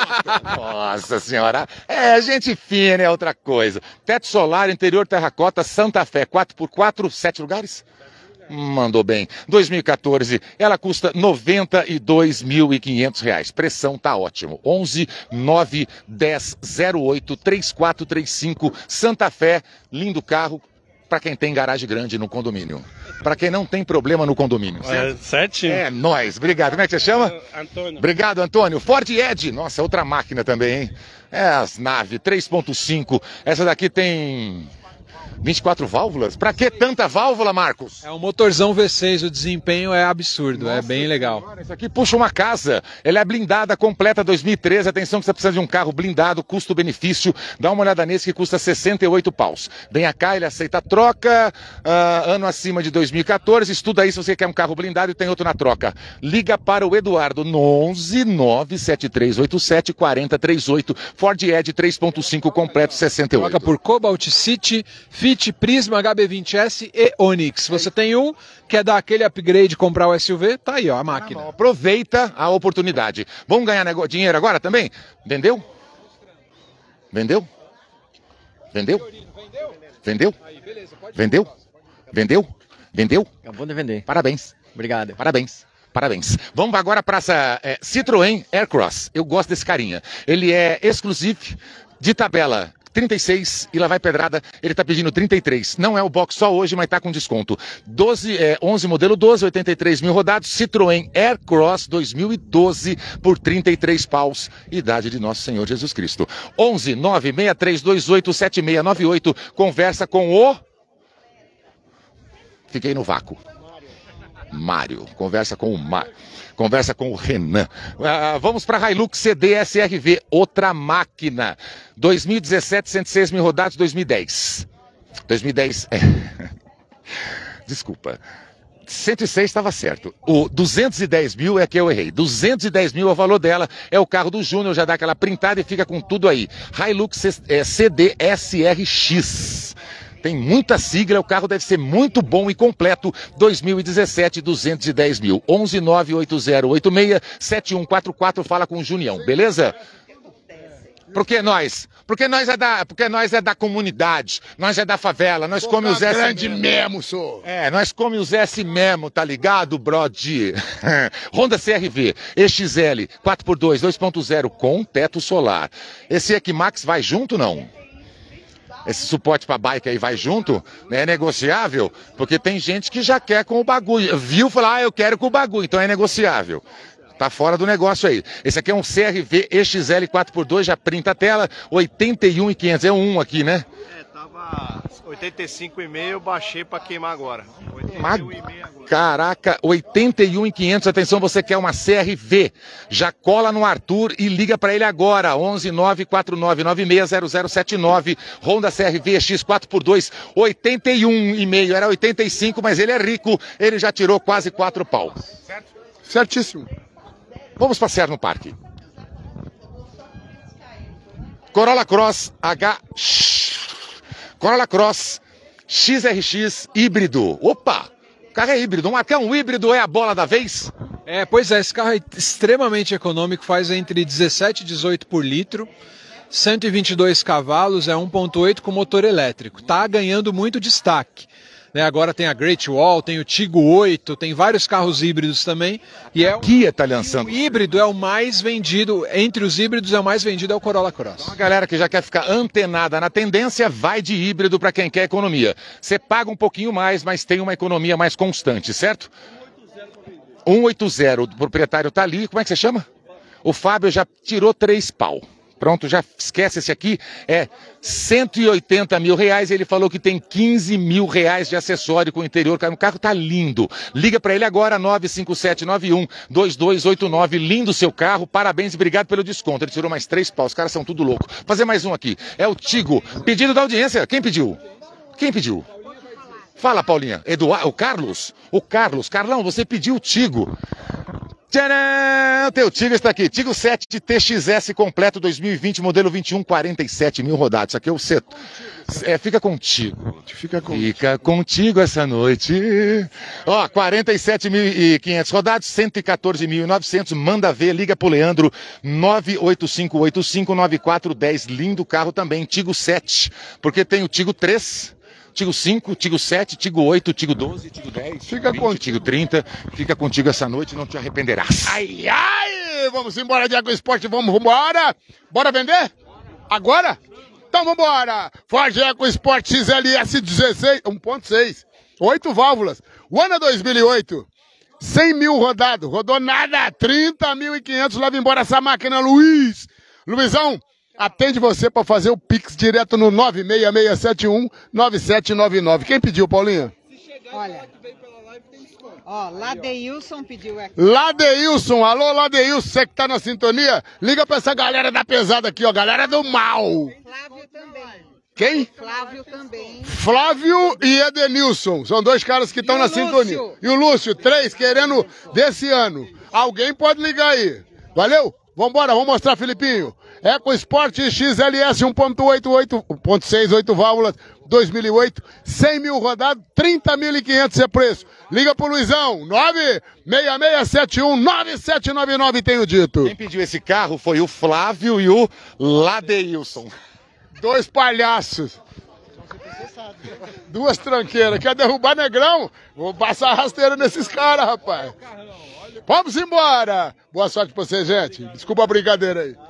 Nossa senhora, é gente fina, é outra coisa. Teto solar, interior, terracota, Santa Fé, quatro por quatro, sete lugares? Mandou bem. dois mil e quatorze, ela custa noventa e dois mil e quinhentos reais. Pressão tá ótimo. onze nove dez zero oito três quatro três cinco. Santa Fé, lindo carro para quem tem garagem grande no condomínio. Para quem não tem problema no condomínio. É, certinho. É, nóis. Obrigado. Como é que você chama? Antônio. Obrigado, Antônio. Ford Edge. Nossa, outra máquina também, hein? É as naves três ponto cinco. Essa daqui tem vinte e quatro válvulas? Pra que tanta válvula, Marcos? É um motorzão V seis, o desempenho é absurdo, Nossa, é bem legal. Cara, isso aqui puxa uma casa, ela é blindada, completa dois mil e treze, atenção que você precisa de um carro blindado, custo-benefício, dá uma olhada nesse que custa sessenta e oito paus. Venha cá, ele aceita troca, uh, ano acima de dois mil e quatorze, estuda aí se você quer um carro blindado e tem outro na troca. Liga para o Eduardo no onze nove sete três oito sete quatro zero três oito, Ford Edge três ponto cinco completo sessenta e oito. Troca por Cobalt City, Fit, Prisma, H B vinte S e Onix. Você tem um, quer dar aquele upgrade, comprar o S U V, tá aí ó, a máquina. Ah, aproveita a oportunidade. Vamos ganhar dinheiro agora também? Vendeu? Vendeu? Vendeu? Vendeu? Vendeu? Vendeu? Vendeu? Acabou de vender. Parabéns. Obrigado. Parabéns. Parabéns. Vamos agora para essa é, Citroën Aircross. Eu gosto desse carinha. Ele é exclusivo de tabela. trinta e seis e lá vai pedrada, ele tá pedindo trinta e três. Não é o box só hoje, mas tá com desconto. doze, é, onze modelo doze, oitenta e três mil rodados, Citroën Aircross dois mil e doze por trinta e três paus. Idade de nosso Senhor Jesus Cristo. onze nove seis três dois oito sete seis nove oito. Conversa com o... Fiquei no vácuo. Mário. Conversa com o Mário. Conversa com o Renan. Uh, vamos para Hilux C D S R V, outra máquina. dois mil e dezessete, cento e seis mil rodados, dois mil e dez. dois mil e dez, é. Desculpa. cento e seis estava certo. O duzentos e dez mil é que eu errei. duzentos e dez mil é o valor dela. É o carro do Júnior, já dá aquela printada e fica com tudo aí. Hilux C D S R X. Tem muita sigla, o carro deve ser muito bom e completo. dois mil e dezessete, duzentos e dez mil. onze nove oito zero oito seis sete um quatro quatro, fala com o Junião, beleza? Porque nós, porque nós é da, porque nós é da comunidade, nós é da favela, nós comemos os S grande mesmo, sou. É, nós comemos os S mesmo, tá ligado, brody? Honda C R V, E X L, quatro por dois, dois ponto zero com teto solar. Esse Equimax vai junto não? Esse suporte para bike aí vai junto, né? É negociável, porque tem gente que já quer com o bagulho. Viu, falar, ah, eu quero com o bagulho, então é negociável. Tá fora do negócio aí. Esse aqui é um C R V E X L quatro por dois, já printa a tela, oitenta e um mil e quinhentos, é um aqui, né? É, tava oitenta e cinco e meio, eu baixei para queimar agora. Mag... Caraca, oitenta e um mil e quinhentos, atenção, você quer uma C R V, já cola no Arthur e liga para ele agora, onze nove quatro nove nove seis zero zero sete nove, Honda C R V X quatro por dois, oitenta e um e meio, era oitenta e cinco, mas ele é rico, ele já tirou quase quatro pau. Certo? Certíssimo. Vamos passear no parque. Corolla Cross H... Corolla Cross X R X híbrido. Opa! O carro é híbrido. Um Marcão híbrido é a bola da vez? É, pois é. Esse carro é extremamente econômico. Faz entre dezessete e dezoito por litro. cento e vinte e dois cavalos. É um ponto oito com motor elétrico. Tá ganhando muito destaque. né? Agora tem a Great Wall, tem o Tigo oito, tem vários carros híbridos também. E é o Kia tá lançando. O híbrido é o mais vendido, entre os híbridos é o mais vendido é o Corolla Cross. Então, a galera que já quer ficar antenada na tendência, vai de híbrido para quem quer economia. Você paga um pouquinho mais, mas tem uma economia mais constante, certo? cento e oitenta, o proprietário tá ali, como é que você chama? O Fábio já tirou três pau. Pronto, já esquece esse aqui, é cento e oitenta mil reais, ele falou que tem quinze mil reais de acessório com o interior, o carro tá lindo. Liga para ele agora, nove cinco sete nove um dois dois oito nove, lindo seu carro, parabéns e obrigado pelo desconto. Ele tirou mais três pau, os caras são tudo louco. Vou fazer mais um aqui, é o Tigo, pedido da audiência, quem pediu? Quem pediu? Fala, Paulinha, Eduardo, o Carlos? O Carlos, Carlão, você pediu o Tigo. Tcharam! O teu Tigo está aqui. Tigo sete T X S completo dois mil e vinte, modelo vinte e um, quarenta e sete mil rodados. Isso aqui é o C. É, fica contigo. Fica, com... fica contigo essa noite. Ó, quarenta e sete mil e quinhentos rodados, cento e quatorze mil e novecentos. Manda ver, liga pro Leandro, nove oito cinco oito cinco nove quatro um zero. Lindo carro também, Tigo sete. Porque tem o Tigo três. Tigo cinco, Tigo sete, Tigo oito, Tigo doze, Tigo dez, fica vinte, contigo. Tigo trinta, fica contigo essa noite, não te arrependerás. Ai, ai, vamos embora de EcoSport, vamos embora. Bora vender? Agora? Então vamos embora. Ford EcoSport X L S dezesseis, um ponto seis, oito válvulas. O ano é dois mil e oito, cem mil rodado, rodou nada, trinta mil e quinhentos, leva embora essa máquina, Luiz. Luizão, atende você para fazer o Pix direto no nove seis seis sete um nove sete nove nove. Quem pediu, Paulinha? Olha, ó, Ladeilson pediu aqui. Ladeilson, alô Ladeilson, você que tá na sintonia, liga pra essa galera da pesada aqui, ó, galera do mal. Flávio também. Quem? Flávio também. Flávio e Edenilson, são dois caras que estão na Lúcio? Sintonia. E o Lúcio, três querendo desse ano. Alguém pode ligar aí. Valeu? Vambora, vamos mostrar, Filipinho. EcoSport X L S um ponto oito, oito ponto seis, oito válvulas, dois mil e oito, cem mil rodados, trinta mil e quinhentos é preço. Liga pro Luizão, nove seis seis sete um nove sete nove nove, tenho dito. Quem pediu esse carro foi o Flávio e o Ladeilson. Dois palhaços. Duas tranqueiras. Quer derrubar Negrão? Vou passar rasteira nesses caras, rapaz. Vamos embora. Boa sorte pra você, gente. Desculpa a brincadeira aí.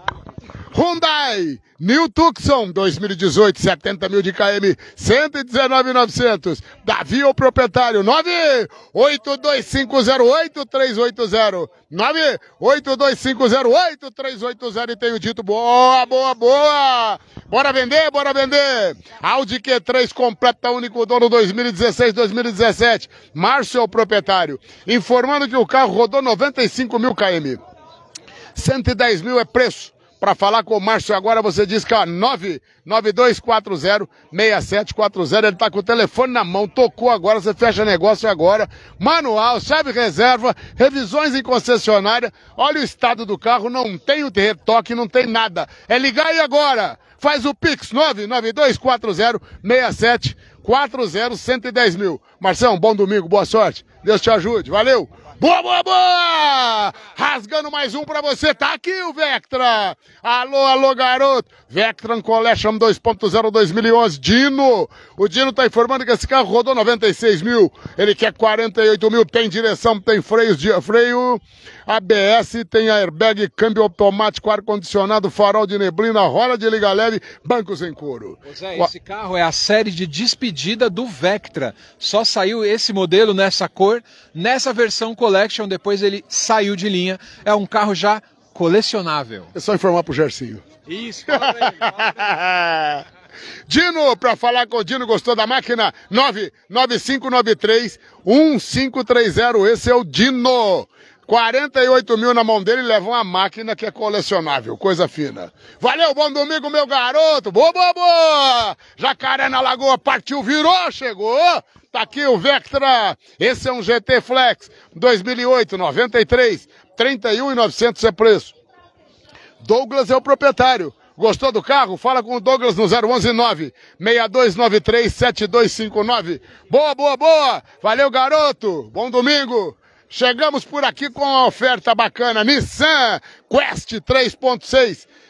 Hyundai New Tucson dois mil e dezoito, setenta mil de km, cento e dezenove mil e novecentos. Davi, o proprietário, nove oito dois cinco zero oito três oito zero. nove oito dois cinco zero oito três oito zero, e tenho dito, boa, boa, boa. Bora vender, bora vender. Audi Q três completa, único dono, dois mil e dezesseis, dois mil e dezessete. Márcio é o proprietário, informando que o carro rodou noventa e cinco mil km. cento e dez mil é preço. Para falar com o Márcio agora, você diz que é nove nove dois quatro zero seis sete quatro zero. Ele tá com o telefone na mão, tocou agora, você fecha negócio agora. Manual, chave reserva, revisões em concessionária. Olha o estado do carro, não tem o retoque, não tem nada. É ligar aí agora. Faz o Pix, nove nove dois quatro zero seis sete quatro zero, cento e dez mil. Marção, bom domingo, boa sorte. Deus te ajude, valeu. Boa, boa, boa! Rasgando mais um pra você, tá aqui o Vectra. Alô, alô, garoto. Vectran Collection dois ponto zero dois mil e onze, Dino. O Dino tá informando que esse carro rodou noventa e seis mil. Ele quer quarenta e oito mil, tem direção, tem freios de freio, A B S, tem airbag, câmbio automático, ar-condicionado, farol de neblina, roda de liga leve, bancos em couro. Zé, esse carro é a série de despedida do Vectra. Só saiu esse modelo nessa cor, nessa versão Collection, depois ele saiu de linha. É um carro já colecionável. É só informar pro Gercinho. Isso, fala pra ele, fala pra ele. Dino, pra falar com o Dino, gostou da máquina? nove nove cinco nove três um cinco três zero, esse é o Dino. quarenta e oito mil na mão dele, leva uma máquina que é colecionável, coisa fina. Valeu, bom domingo, meu garoto. Boa, boa, boa. Jacaré na Lagoa, partiu, virou, chegou. Tá aqui o Vectra. Esse é um G T Flex dois mil e oito, noventa e três, trinta e um mil e novecentos é preço. Douglas é o proprietário. Gostou do carro? Fala com o Douglas no zero onze nove seis dois nove três sete dois cinco nove. Boa, boa, boa. Valeu, garoto. Bom domingo. Chegamos por aqui com uma oferta bacana. Nissan Quest três ponto seis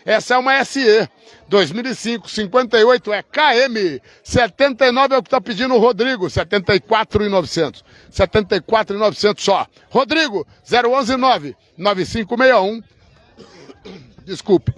Essa é uma S E. dois mil e cinco, cinquenta e oito é K M. setenta e nove é o que está pedindo o Rodrigo. setenta e quatro mil e novecentos. setenta e quatro mil e novecentos só. Rodrigo, zero onze nove nove cinco seis um. Desculpe.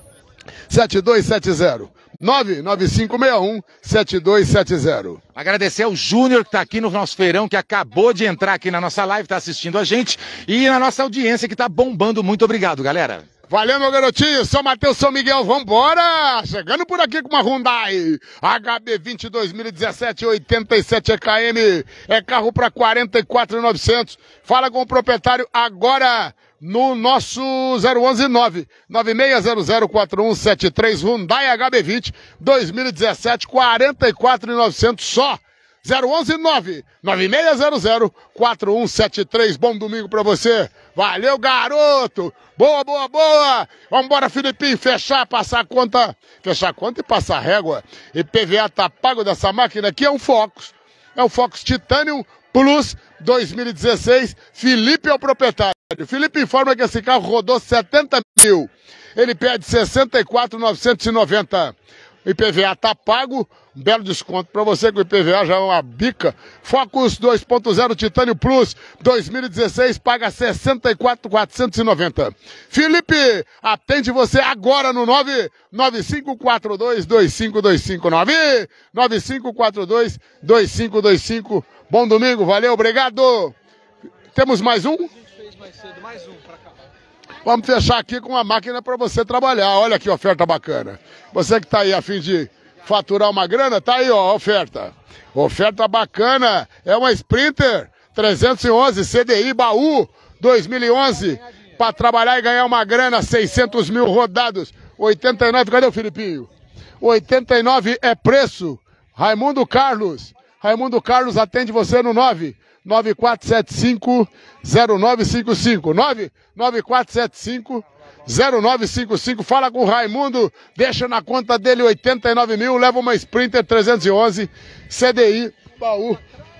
sete dois sete zero. nove nove cinco seis um sete dois sete zero. Agradecer ao Júnior que está aqui no nosso feirão, que acabou de entrar aqui na nossa live, está assistindo a gente, e na nossa audiência que está bombando. Muito obrigado, galera. Valeu, meu garotinho. São Mateus, São Miguel, vambora! Chegando por aqui com uma Hyundai H B vinte dois mil e dezessete, oitenta e sete E K M. É carro para quarenta e quatro mil e novecentos. Fala com o proprietário agora no nosso zero onze nove nove seis zero zero quatro um sete três. Hyundai H B vinte dois mil e dezessete, quarenta e quatro mil e novecentos só. zero onze nove nove seis zero zero quatro um sete três. Bom domingo pra você. Valeu, garoto. Boa, boa, boa. Vambora, Filipinho, fechar, passar a conta. Fechar a conta e passar a régua. I P V A tá pago dessa máquina aqui. É um Focus. É um Focus Titanium Plus dois mil e dezesseis. Felipe é o proprietário. Felipe informa que esse carro rodou setenta mil. Ele pede sessenta e quatro mil novecentos e noventa. O I P V A tá pago, um belo desconto para você, que o I P V A já é uma bica. Focus dois ponto zero Titânio Plus dois mil e dezesseis paga sessenta e quatro mil quatrocentos e noventa. Felipe, atende você agora no nove nove cinco quatro dois dois cinco dois cinco. nove nove cinco quatro dois dois cinco dois cinco. Bom domingo, valeu, obrigado. Temos mais um? A gente fez mais cedo, mais um para acabar. Vamos fechar aqui com uma máquina para você trabalhar. Olha que oferta bacana. Você que está aí a fim de faturar uma grana, tá aí, ó, a oferta. Oferta bacana. É uma Sprinter trezentos e onze C D I baú dois mil e onze para trabalhar e ganhar uma grana, seiscentos mil rodados. oitenta e nove, cadê o Filipinho? oitenta e nove é preço. Raimundo Carlos. Raimundo Carlos atende você no nove nove quatro sete cinco zero nove cinco cinco. nove nove quatro sete cinco zero nove cinco cinco. Fala com o Raimundo, deixa na conta dele oitenta e nove mil, leva uma Sprinter trezentos e onze C D I baú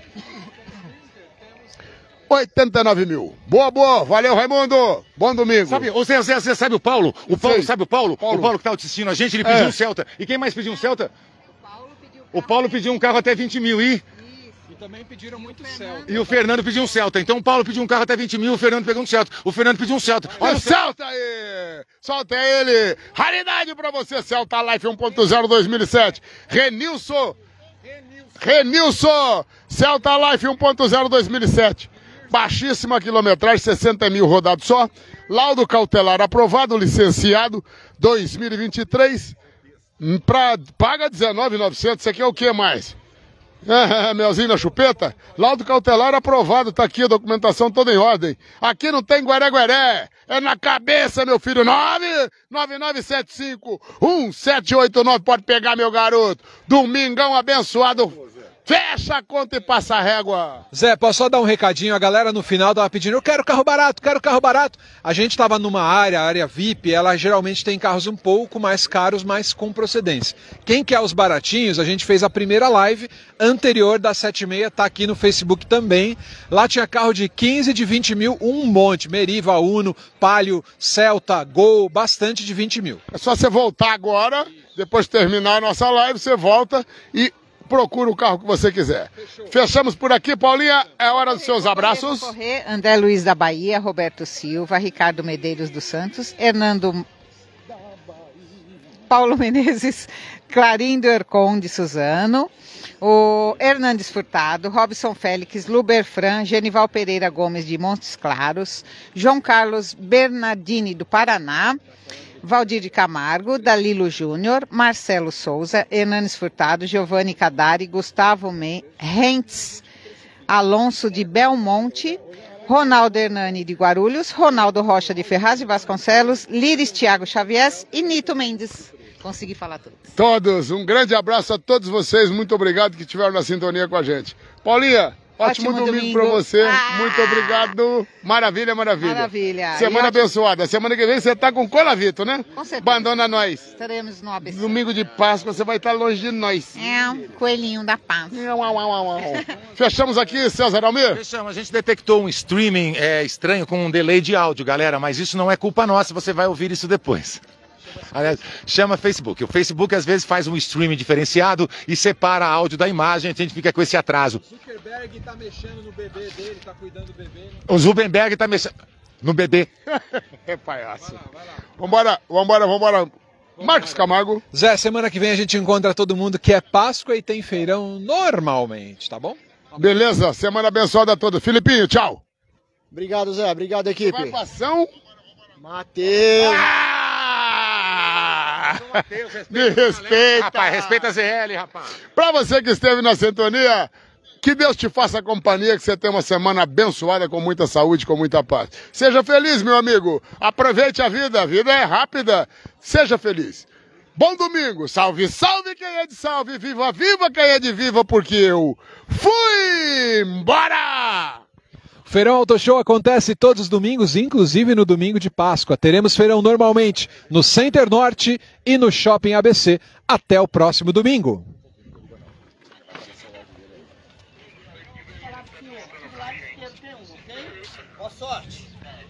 oitenta e nove mil. Boa, boa. Valeu, Raimundo. Bom domingo. Sabe, você, você, você sabe o Paulo? O Paulo, Sei. sabe o Paulo? Paulo? O Paulo que tá assistindo a gente, ele pediu É. um Celta. E quem mais pediu um Celta? O Paulo pediu um carro até vinte mil e... E também pediram muito Celta. E o Fernando pediu um Celta. Então o Paulo pediu um carro até vinte mil, o Fernando pegou um Celta. O Fernando pediu um Celta. Olha o Celta aí! Solta ele! Raridade pra você, Celta Life um ponto zero dois mil e sete. Renilson! Renilson! Celta Life um ponto zero dois mil e sete. Baixíssima quilometragem, sessenta mil rodados só. Laudo cautelar aprovado, licenciado dois mil e vinte e três. Pra, paga dezenove mil e novecentos. Isso aqui é o que mais? É, melzinho na chupeta? Laudo cautelar aprovado, tá aqui a documentação toda em ordem. Aqui não tem guaré-guaré, é na cabeça, meu filho. nove nove nove sete cinco um sete oito nove, pode pegar, meu garoto. Domingão abençoado. Fecha a conta e passa a régua. Zé, posso só dar um recadinho? A galera no final tava pedindo, eu quero carro barato, quero carro barato. A gente tava numa área, a área V I P, ela geralmente tem carros um pouco mais caros, mas com procedência. Quem quer os baratinhos, a gente fez a primeira live anterior da sete e meia, tá aqui no Facebook também. Lá tinha carro de quinze, de vinte mil, um monte. Meriva, Uno, Palio, Celta, Gol, bastante de vinte mil. É só você voltar agora, depois de terminar a nossa live, você volta e procura o carro que você quiser. Fechou. Fechamos por aqui, Paulinha. É hora dos seus abraços. Correr, André Luiz da Bahia, Roberto Silva, Ricardo Medeiros dos Santos, Hernando Paulo Menezes, Clarindo Ercon de Suzano, o Hernandes Furtado, Robson Félix, Luber Fran, Genival Pereira Gomes de Montes Claros, João Carlos Bernardini do Paraná, Valdir de Camargo, Dalilo Júnior, Marcelo Souza, Hernandes Furtado, Giovanni Cadari, Gustavo Rentz, Alonso de Belmonte, Ronaldo Hernani de Guarulhos, Ronaldo Rocha de Ferraz de Vasconcelos, Liris Thiago Xavier e Nito Mendes. Consegui falar tudo. Todos, um grande abraço a todos vocês, muito obrigado que estiveram na sintonia com a gente. Paulinha, ótimo, ótimo domingo, domingo. para você, ah! muito obrigado. Maravilha, maravilha. Maravilha. Semana abençoada. Semana que vem você tá com Colavito, né? Com certeza. Abandona nós. Estaremos no A B C. Domingo de Páscoa você vai estar longe de nós. É, um coelhinho da paz. Fechamos aqui, César Almir? Fechamos. A gente detectou um streaming é, estranho com um delay de áudio, galera, mas isso não é culpa nossa, você vai ouvir isso depois. Aliás, chama Facebook. O Facebook às vezes faz um streaming diferenciado e separa áudio da imagem, a gente fica com esse atraso. O Zuckerberg tá mexendo no bebê dele, tá cuidando do bebê. O Zuckerberg tá mexendo no bebê. É palhaço. Vai lá, vai lá. Vambora, vambora, vambora. Marcos Camargo. Zé, semana que vem a gente encontra todo mundo que é Páscoa e tem feirão normalmente, tá bom? Beleza, semana abençoada a todos. Filipinho, tchau. Obrigado, Zé. Obrigado, equipe. Participação. Matheus. Ah! Me respeita. Rapaz, respeita a Z L, rapaz. Pra você que esteve na sintonia, que Deus te faça companhia, que você tenha uma semana abençoada, com muita saúde, com muita paz. Seja feliz, meu amigo. Aproveite a vida, a vida é rápida. Seja feliz. Bom domingo. Salve, salve quem é de salve. Viva, viva quem é de viva, porque eu fui embora! O Feirão Auto Show acontece todos os domingos, inclusive no domingo de Páscoa. Teremos feirão normalmente no Center Norte e no Shopping A B C. Até o próximo domingo. Boa sorte.